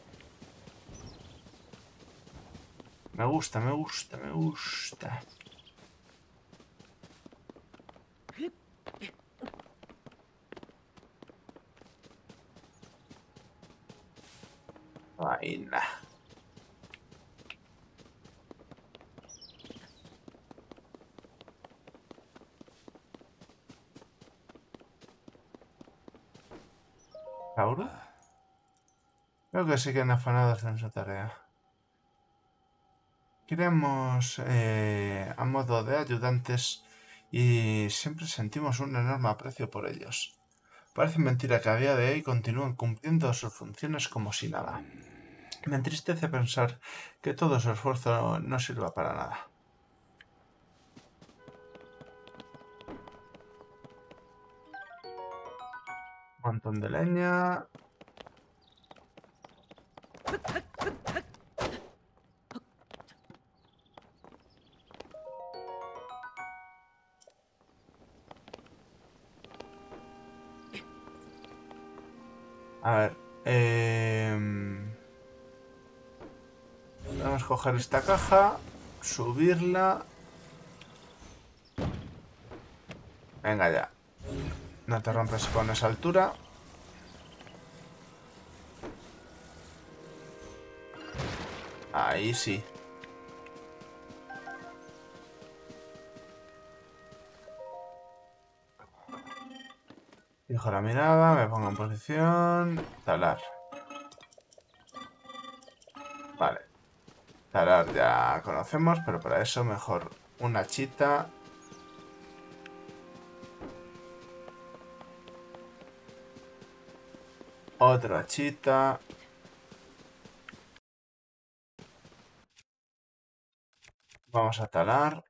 Me gusta, me gusta, me gusta. Vaina. ¿Lauro? Creo que siguen afanados en su tarea. Queremos eh, a modo de ayudantes y siempre sentimos un enorme aprecio por ellos. Parece mentira que a día de hoy continúen cumpliendo sus funciones como si nada. Me entristece pensar que todo su esfuerzo no sirva para nada. Un montón de leña. A ver. Eh... Podemos coger esta caja, subirla. Venga ya. No te rompes con esa altura. Ahí sí. Fijo la mirada, me pongo en posición. Talar. Vale. Talar ya conocemos, pero para eso mejor una chita. Otra chita. Vamos a talar.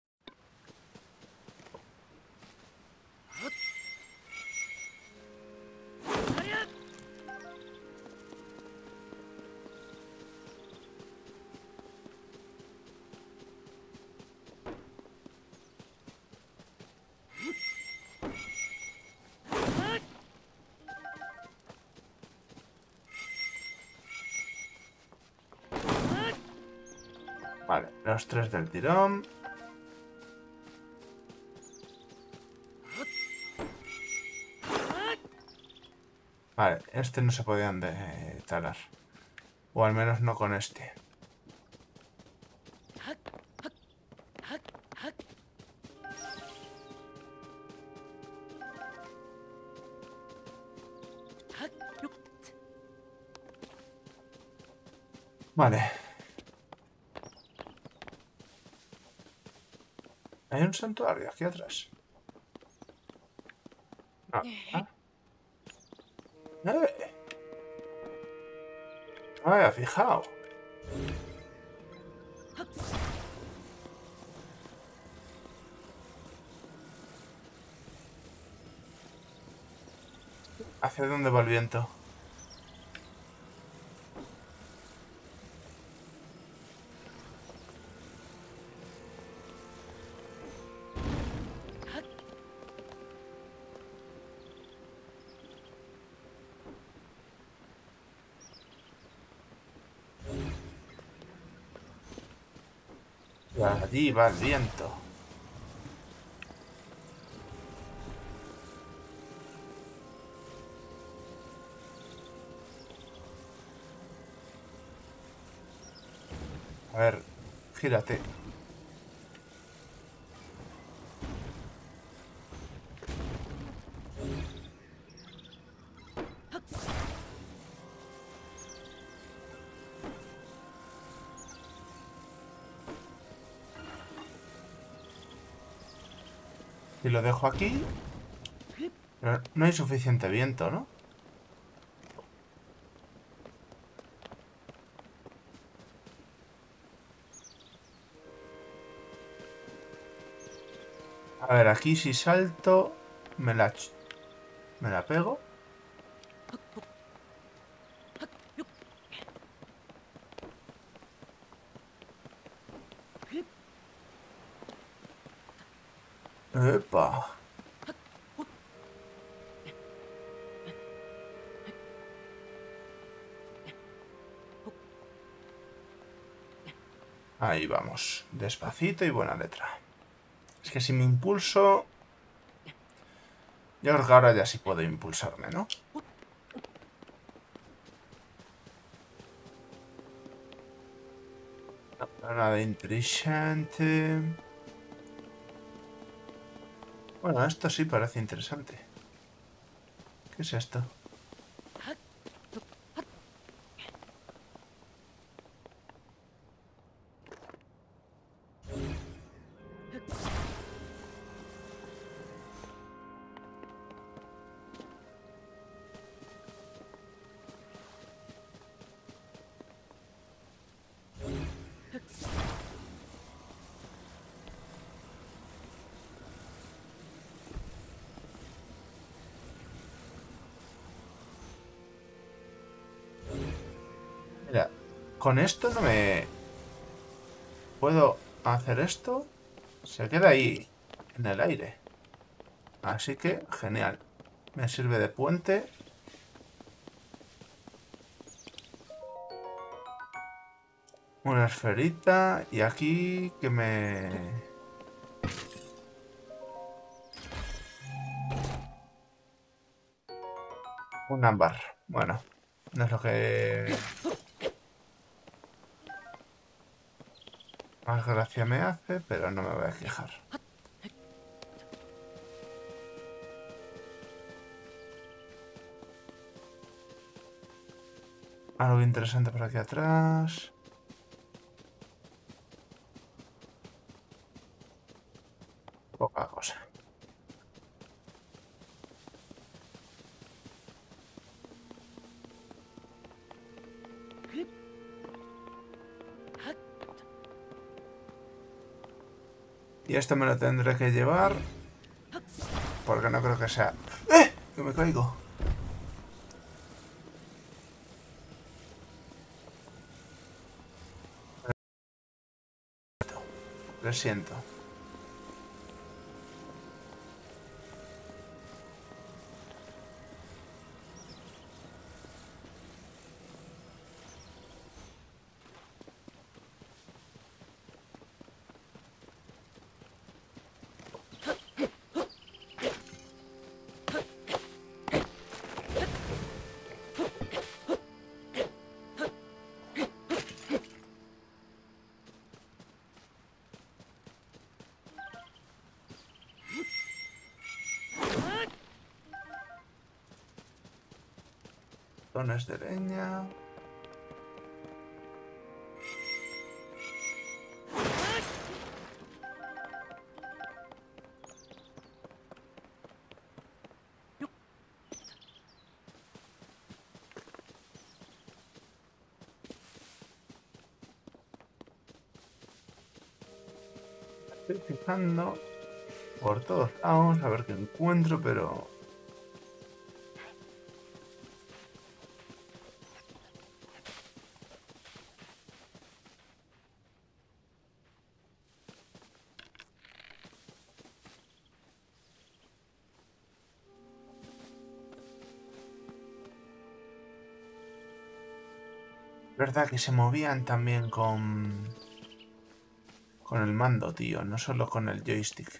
Vale, los tres del tirón. Vale, este no se podían de talar. O al menos no con este. Vale. Hay un santuario aquí atrás. No. ¿Ah? ¡Eh! No me había fijado. ¿Hacia dónde va el viento? Allí va el viento. A ver, gírate. Y lo dejo aquí. Pero no hay suficiente viento, ¿no? A ver, aquí si salto, me la, me la pego. ¡Epa! Ahí vamos, despacito y buena letra. Es que si me impulso... Yo creo que ahora ya sí puedo impulsarme, ¿no? No, nada interesante. Bueno, esto sí parece interesante. ¿Qué es esto? Mira, con esto no me... ¿Puedo hacer esto? Se queda ahí, en el aire. Así que, genial. Me sirve de puente. Una esferita. Y aquí que me... Un ámbar. Bueno, no es lo que más gracia me hace, pero no me voy a quejar. Algo interesante por aquí atrás. Poca cosa. Y esto me lo tendré que llevar. Porque no creo que sea... ¡Eh! Que me caigo. Lo siento. Dones de leña. Estoy fijando por todos lados a ver qué encuentro, pero... verdad que se movían también con... con el mando, tío, no solo con el joystick.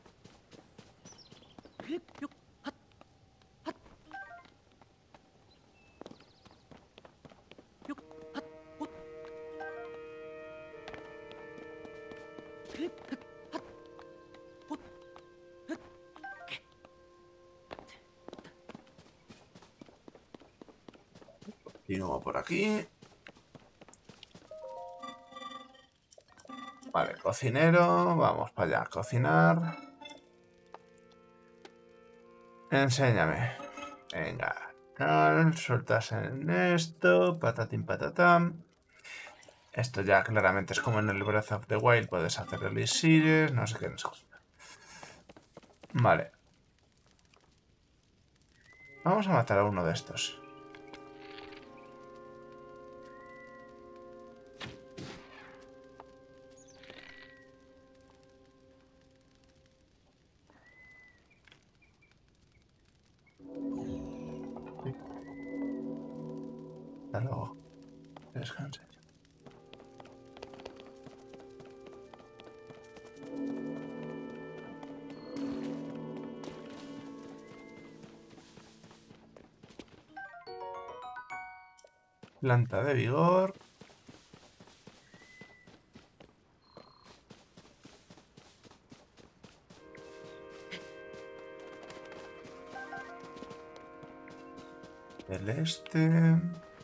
Continúo por aquí. Vale, cocinero. Vamos para allá a cocinar. Enséñame. Venga. Tal, sueltas en esto. Patatín patatán. Esto ya claramente es como en el Breath of the Wild. Puedes hacer elixires. No sé qué. No sé. Vale. Vamos a matar a uno de estos. Hasta luego. Descanses. Planta de vigor. El este.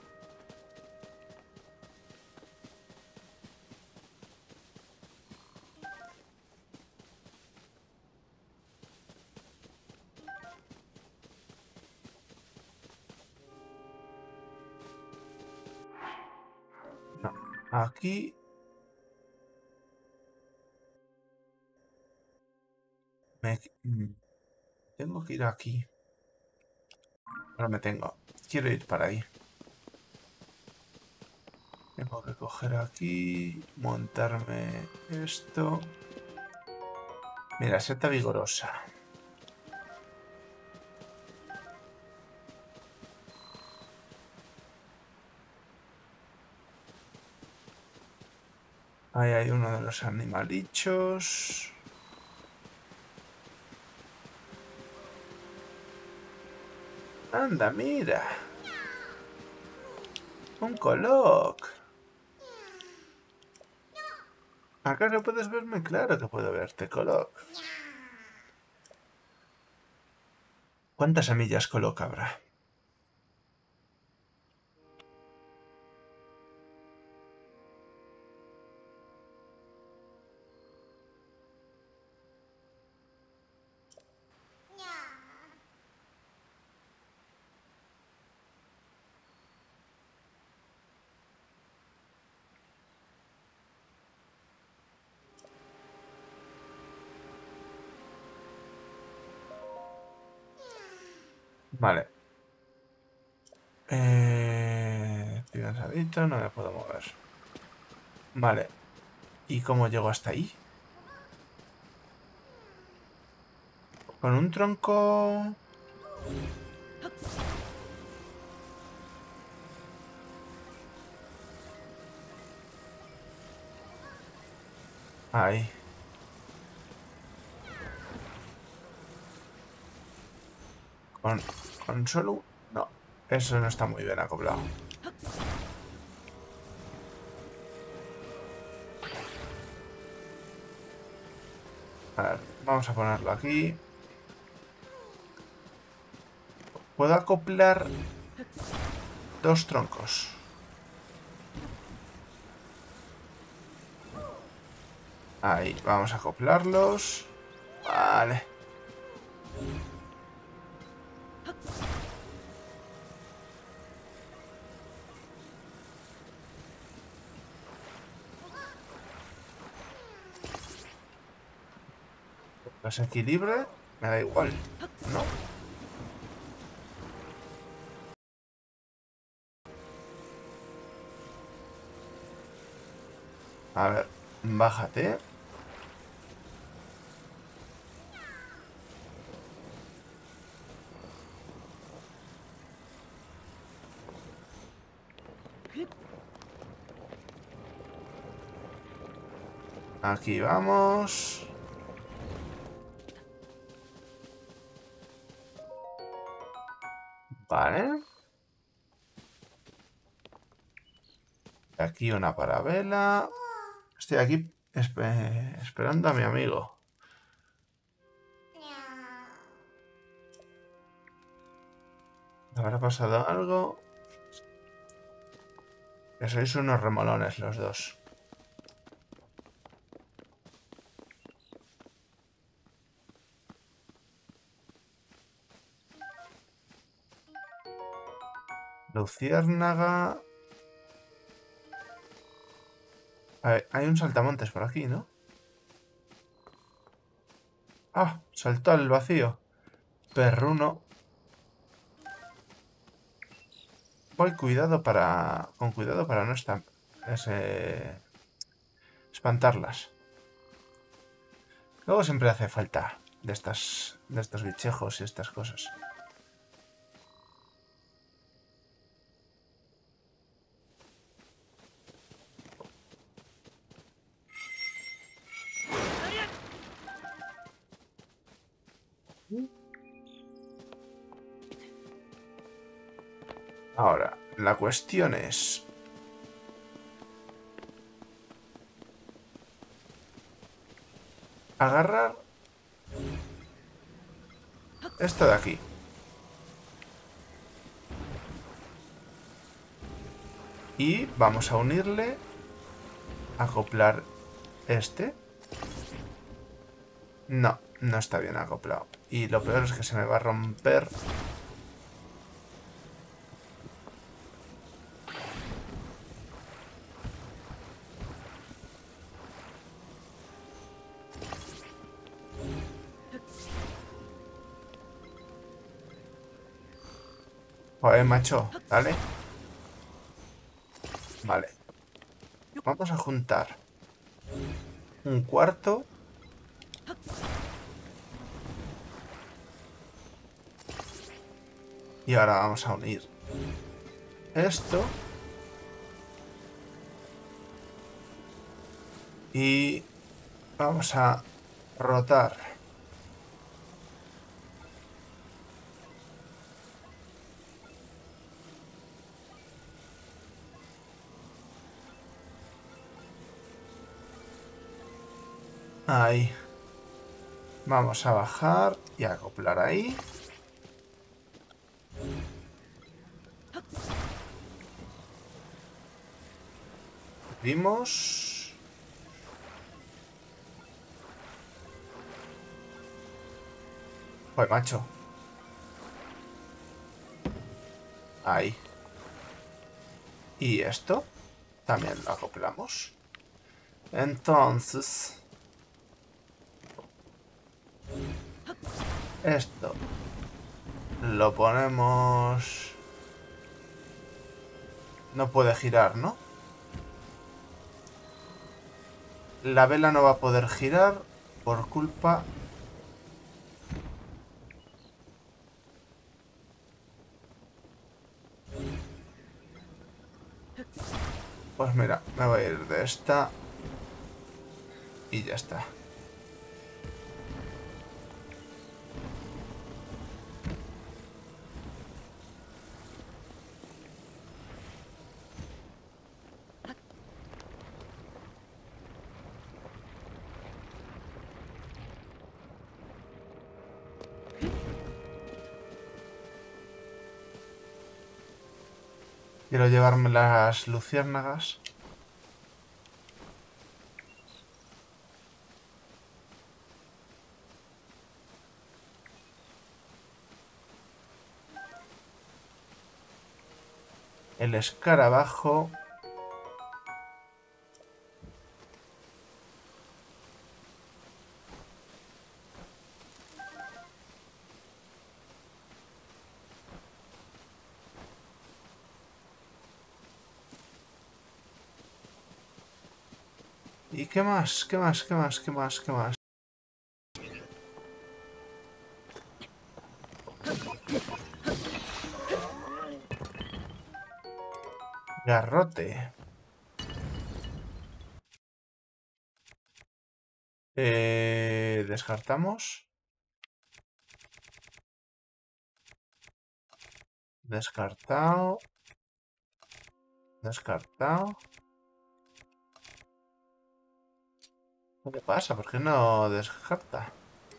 No. Aquí. Me... Tengo que ir aquí. Ahora me tengo. Quiero ir para ahí. Tengo que coger aquí. Montarme esto. Mira, seta vigorosa. Ahí hay uno de los animalichos. Anda, mira. Un Coloc. ¿Acaso puedes verme? Claro que puedo verte, Coloc. ¿Cuántas semillas Coloc habrá? Vale. Eh, estoy cansadito, no me puedo mover. Vale. ¿Y cómo llego hasta ahí? Con un tronco... Ahí. Con, con solo... No, eso no está muy bien acoplado. A ver, vamos a ponerlo aquí. Puedo acoplar dos troncos. Ahí, vamos a acoplarlos. Vale. Los equilibre, me da igual, ¿no? A ver, bájate. Aquí vamos. Vale. Aquí una parabela. Estoy aquí espe- esperando a mi amigo. ¿Habrá pasado algo? Que sois unos remolones los dos. Luciérnaga. A ver, hay un saltamontes por aquí, ¿no? Ah, saltó al vacío. Perruno. Voy cuidado para... Con cuidado para no estar... Ese... espantarlas. Luego siempre hace falta de estas... de estos bichejos y estas cosas. Ahora, la cuestión es... agarrar... esto de aquí. Y vamos a unirle... acoplar este. No, no está bien acoplado. Y lo peor es que se me va a romper... Joder, macho, dale. Vale. Vamos a juntar un cuarto. Y ahora vamos a unir esto. Y vamos a rotar. Ahí. Vamos a bajar y a acoplar ahí. Vimos. Pues macho. Ahí. Y esto también lo acoplamos. Entonces, esto lo ponemos... No puede girar, ¿no? La vela no va a poder girar por culpa... Pues mira, me voy a ir de esta. Y ya está. Quiero llevarme las luciérnagas. El escarabajo. ¿Y qué más? ¿Qué más? ¿Qué más? ¿Qué más? ¿Qué más? Garrote. Eh, descartamos. Descartado. Descartado. ¿Qué pasa? ¿Por qué no descarta?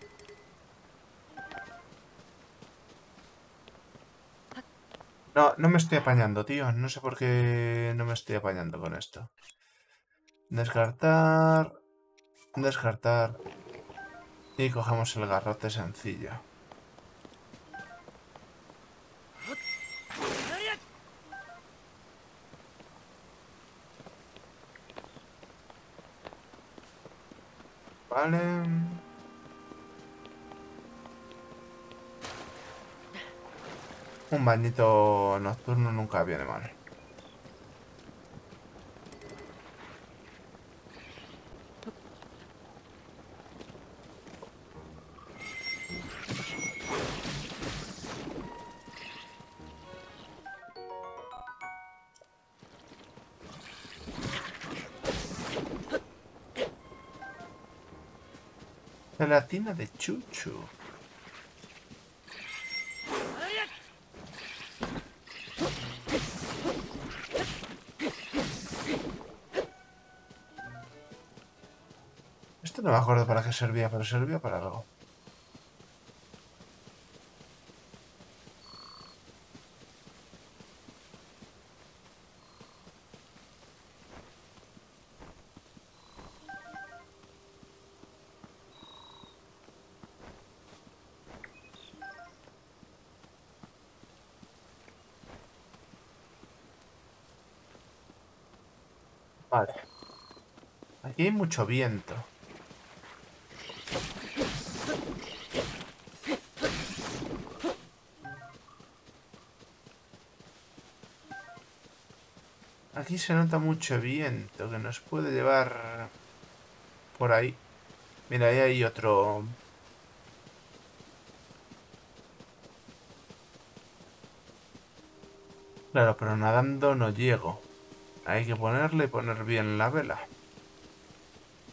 No, no me estoy apañando, tío. No sé por qué no me estoy apañando con esto. Descartar. Descartar. Y cogemos el garrote sencillo. Vale. Un bañito nocturno nunca viene mal. Gelatina de chuchu. Esto no me acuerdo para qué servía, pero servía para algo. Vale. Aquí hay mucho viento. Aquí se nota mucho viento que nos puede llevar por ahí. Mira, ahí hay otro... Claro, pero nadando no llego. Hay que ponerle y poner bien la vela.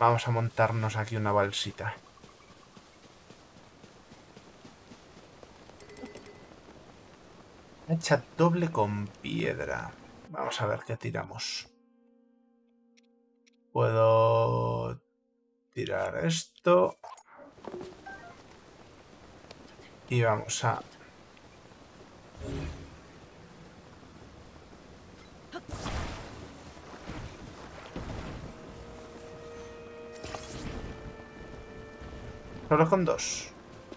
Vamos a montarnos aquí una balsita. Hacha doble con piedra. Vamos a ver qué tiramos. Puedo tirar esto. Y vamos a... Solo con dos.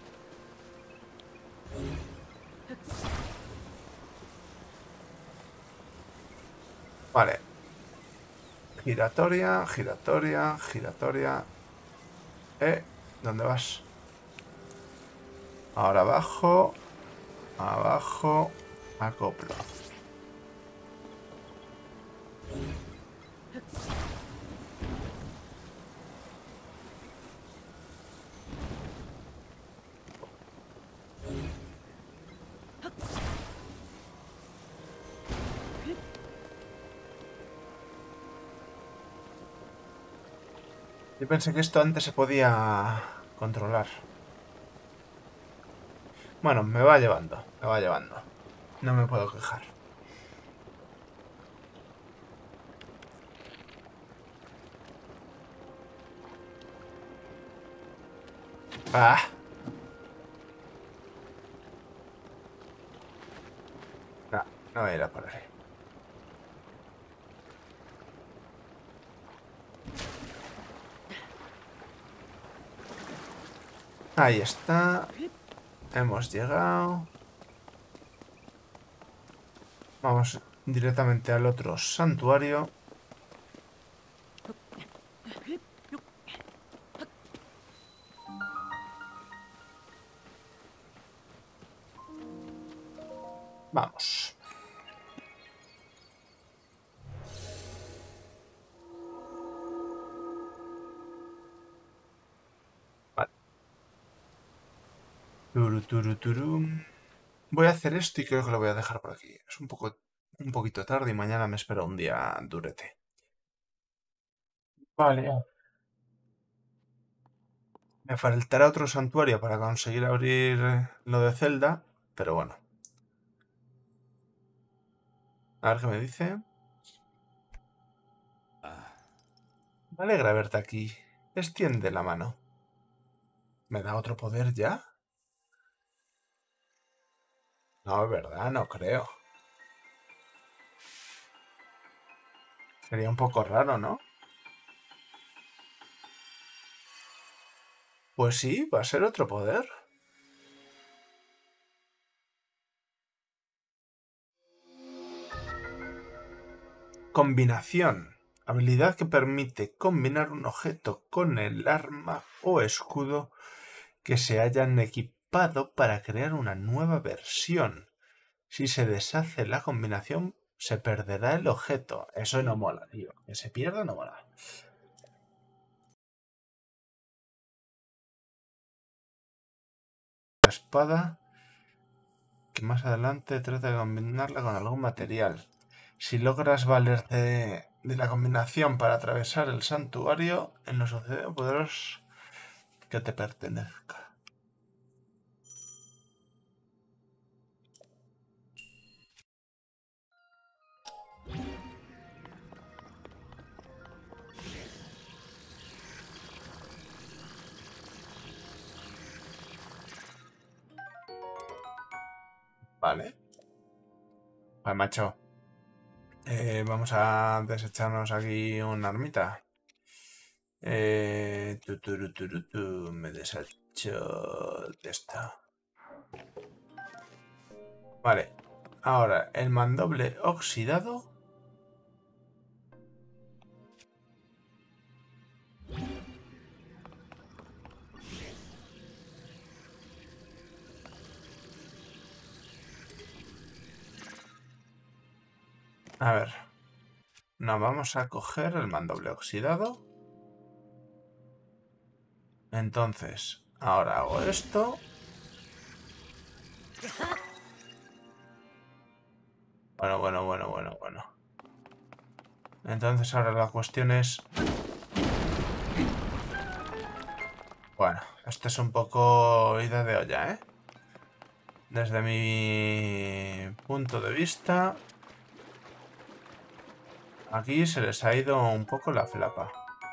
Vale. Giratoria, giratoria, giratoria. Eh, ¿dónde vas? Ahora abajo. Abajo. Acoplo. Yo pensé que esto antes se podía controlar. Bueno, me va llevando, me va llevando. No me puedo quejar. ¡Ah! No, no voy a ir a por ahí. Ahí está. Hemos llegado. Vamos directamente al otro santuario. Vamos. Vale. Turu, turu, turu. Voy a hacer esto y creo que lo voy a dejar por aquí. Es un poco, un poquito tarde y mañana me espera un día durete. Vale. Me faltará otro santuario para conseguir abrir lo de Zelda, pero bueno. A ver qué me dice. Me alegra verte aquí. Extiende la mano. ¿Me da otro poder ya? No, es verdad, no creo. Sería un poco raro, ¿no? Pues sí, va a ser otro poder. Combinación. Habilidad que permite combinar un objeto con el arma o escudo que se hayan equipado para crear una nueva versión. Si se deshace la combinación, se perderá el objeto. Eso no mola, tío. Que se pierda no mola. La espada, que más adelante trata de combinarla con algún material. Si logras valerte de la combinación para atravesar el santuario, en los sucede poderos que te pertenezca. Vale. Vale, macho. Eh, vamos a desecharnos aquí una armita. Eh, tu, tu, tu, tu, tu, me deshecho de esta. Vale. Ahora, el mandoble oxidado. A ver. No, vamos a coger el mandoble oxidado. Entonces, ahora hago esto. Bueno, bueno, bueno, bueno, bueno. Entonces ahora la cuestión es... Bueno, esto es un poco ida de olla, ¿eh? Desde mi punto de vista, aquí se les ha ido un poco la flapa.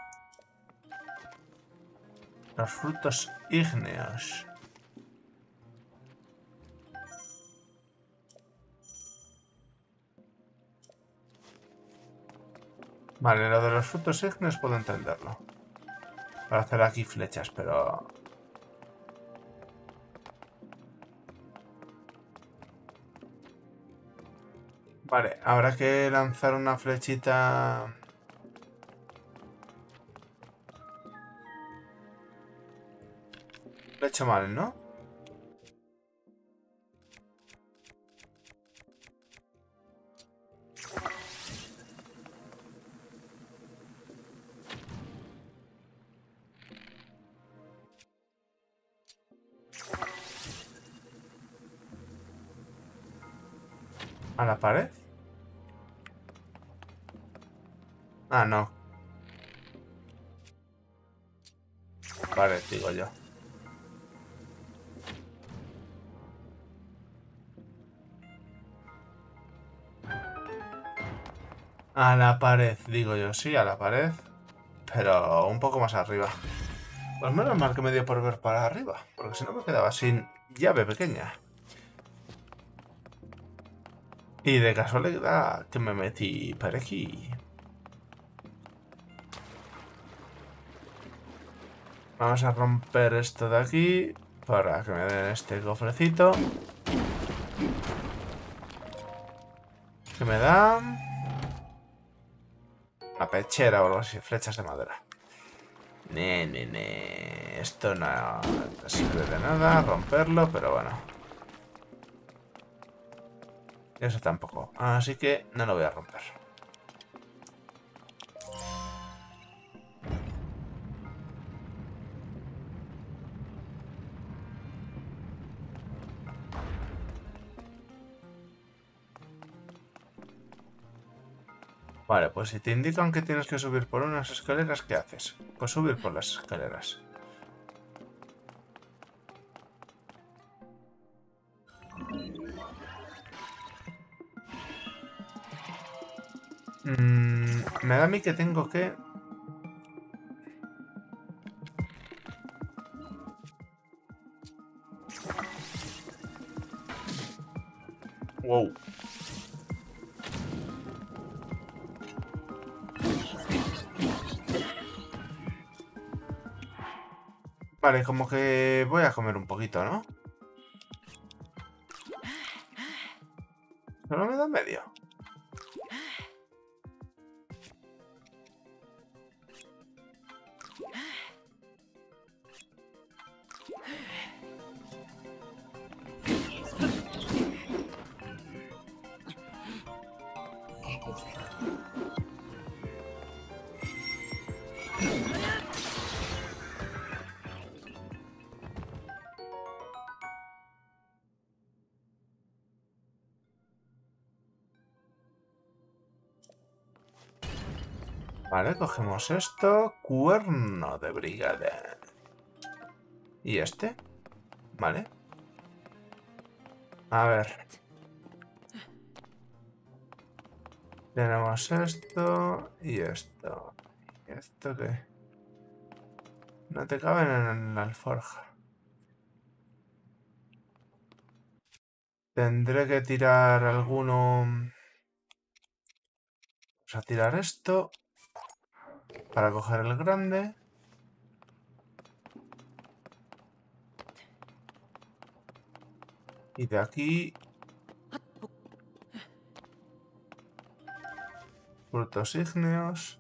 Los frutos ígneos. Vale, lo de los frutos ígneos puedo entenderlo. Para hacer aquí flechas, pero... Vale, habrá que lanzar una flechita... Lo he hecho mal, ¿no? ¿A la pared? Ah, no. Pared, digo yo. A la pared, digo yo. Sí, a la pared. Pero un poco más arriba. Pues menos mal que me dio por ver para arriba. Porque si no me quedaba sin llave pequeña. Y de casualidad que me metí por aquí. Vamos a romper esto de aquí para que me den este cofrecito. Que me da... Una pechera o algo así, flechas de madera. Ne, ne, ne. Esto no sirve de nada, romperlo, pero bueno. Eso tampoco. Así que no lo voy a romper. Vale, pues si te indican que tienes que subir por unas escaleras, ¿qué haces? Pues subir por las escaleras. Mm, me da a mí que tengo que... Wow. Vale, como que voy a comer un poquito, ¿no? Solo me da medio. Vale, cogemos esto. Cuerno de brigada. ¿Y este? Vale. A ver. Tenemos esto y esto. ¿Y esto qué? No te caben en la alforja. Tendré que tirar alguno... Vamos a tirar esto. Para coger el grande. Y de aquí... Frutos ígneos.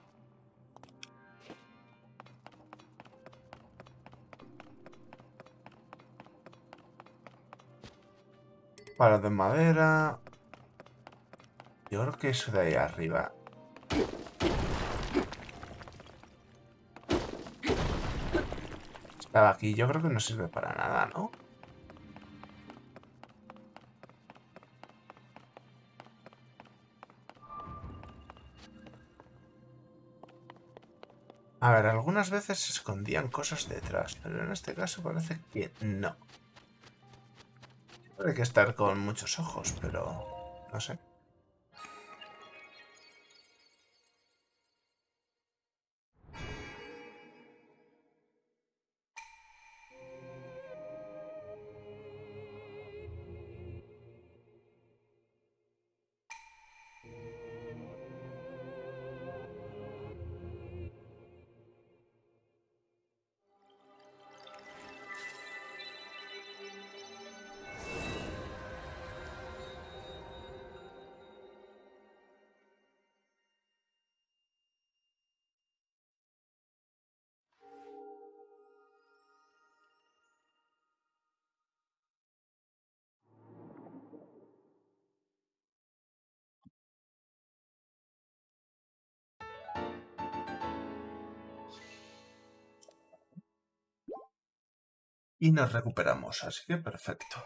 Palo de madera. Yo creo que eso de ahí arriba. Estaba aquí. Yo creo que no sirve para nada, ¿no? A ver, algunas veces se escondían cosas detrás, pero en este caso parece que no. Hay que estar con muchos ojos, pero no sé. Y nos recuperamos, así que perfecto.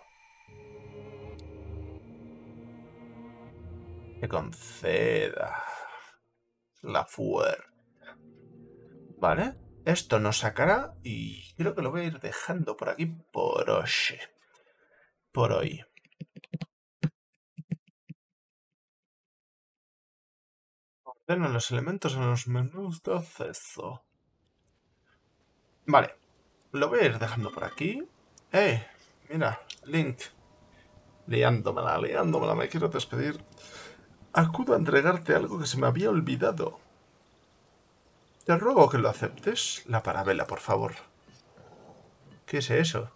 Que conceda la fuerza. Vale, esto nos sacará y creo que lo voy a ir dejando por aquí por hoy. Por hoy. Ordena los elementos en los menús de acceso. Vale, lo voy a ir dejando por aquí. ¡Eh! Mira, Link. Liándomela, liándomela, me quiero despedir. Acudo a entregarte algo que se me había olvidado. Te ruego que lo aceptes. La parabela, por favor. ¿Qué es eso?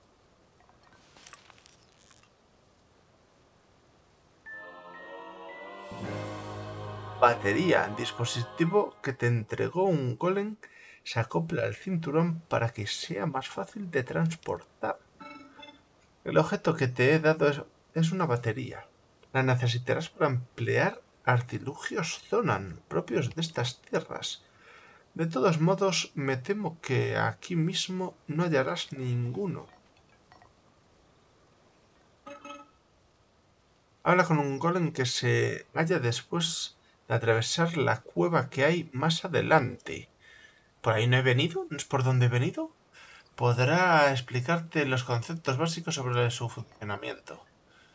Batería. Dispositivo que te entregó un golem se acopla al cinturón para que sea más fácil de transportar. El objeto que te he dado es, es una batería. La necesitarás para emplear artilugios Zonan propios de estas tierras. De todos modos, me temo que aquí mismo no hallarás ninguno. Habla con un golem que se halla después de atravesar la cueva que hay más adelante. ¿Por ahí no he venido? ¿No es por donde he venido? Podrá explicarte los conceptos básicos sobre su funcionamiento.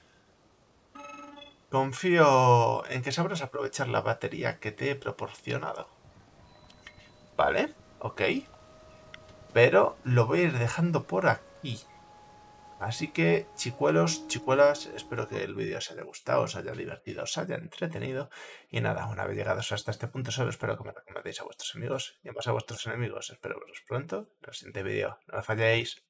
Confío en que sabrás aprovechar la batería que te he proporcionado. Vale, ok. Pero lo voy a ir dejando por aquí. Así que, chicuelos, chicuelas, espero que el vídeo os haya gustado, os haya divertido, os haya entretenido. Y nada, una vez llegados hasta este punto, solo espero que me recomendéis a vuestros amigos y en base a vuestros enemigos. Espero veros pronto en el siguiente vídeo. No me falléis.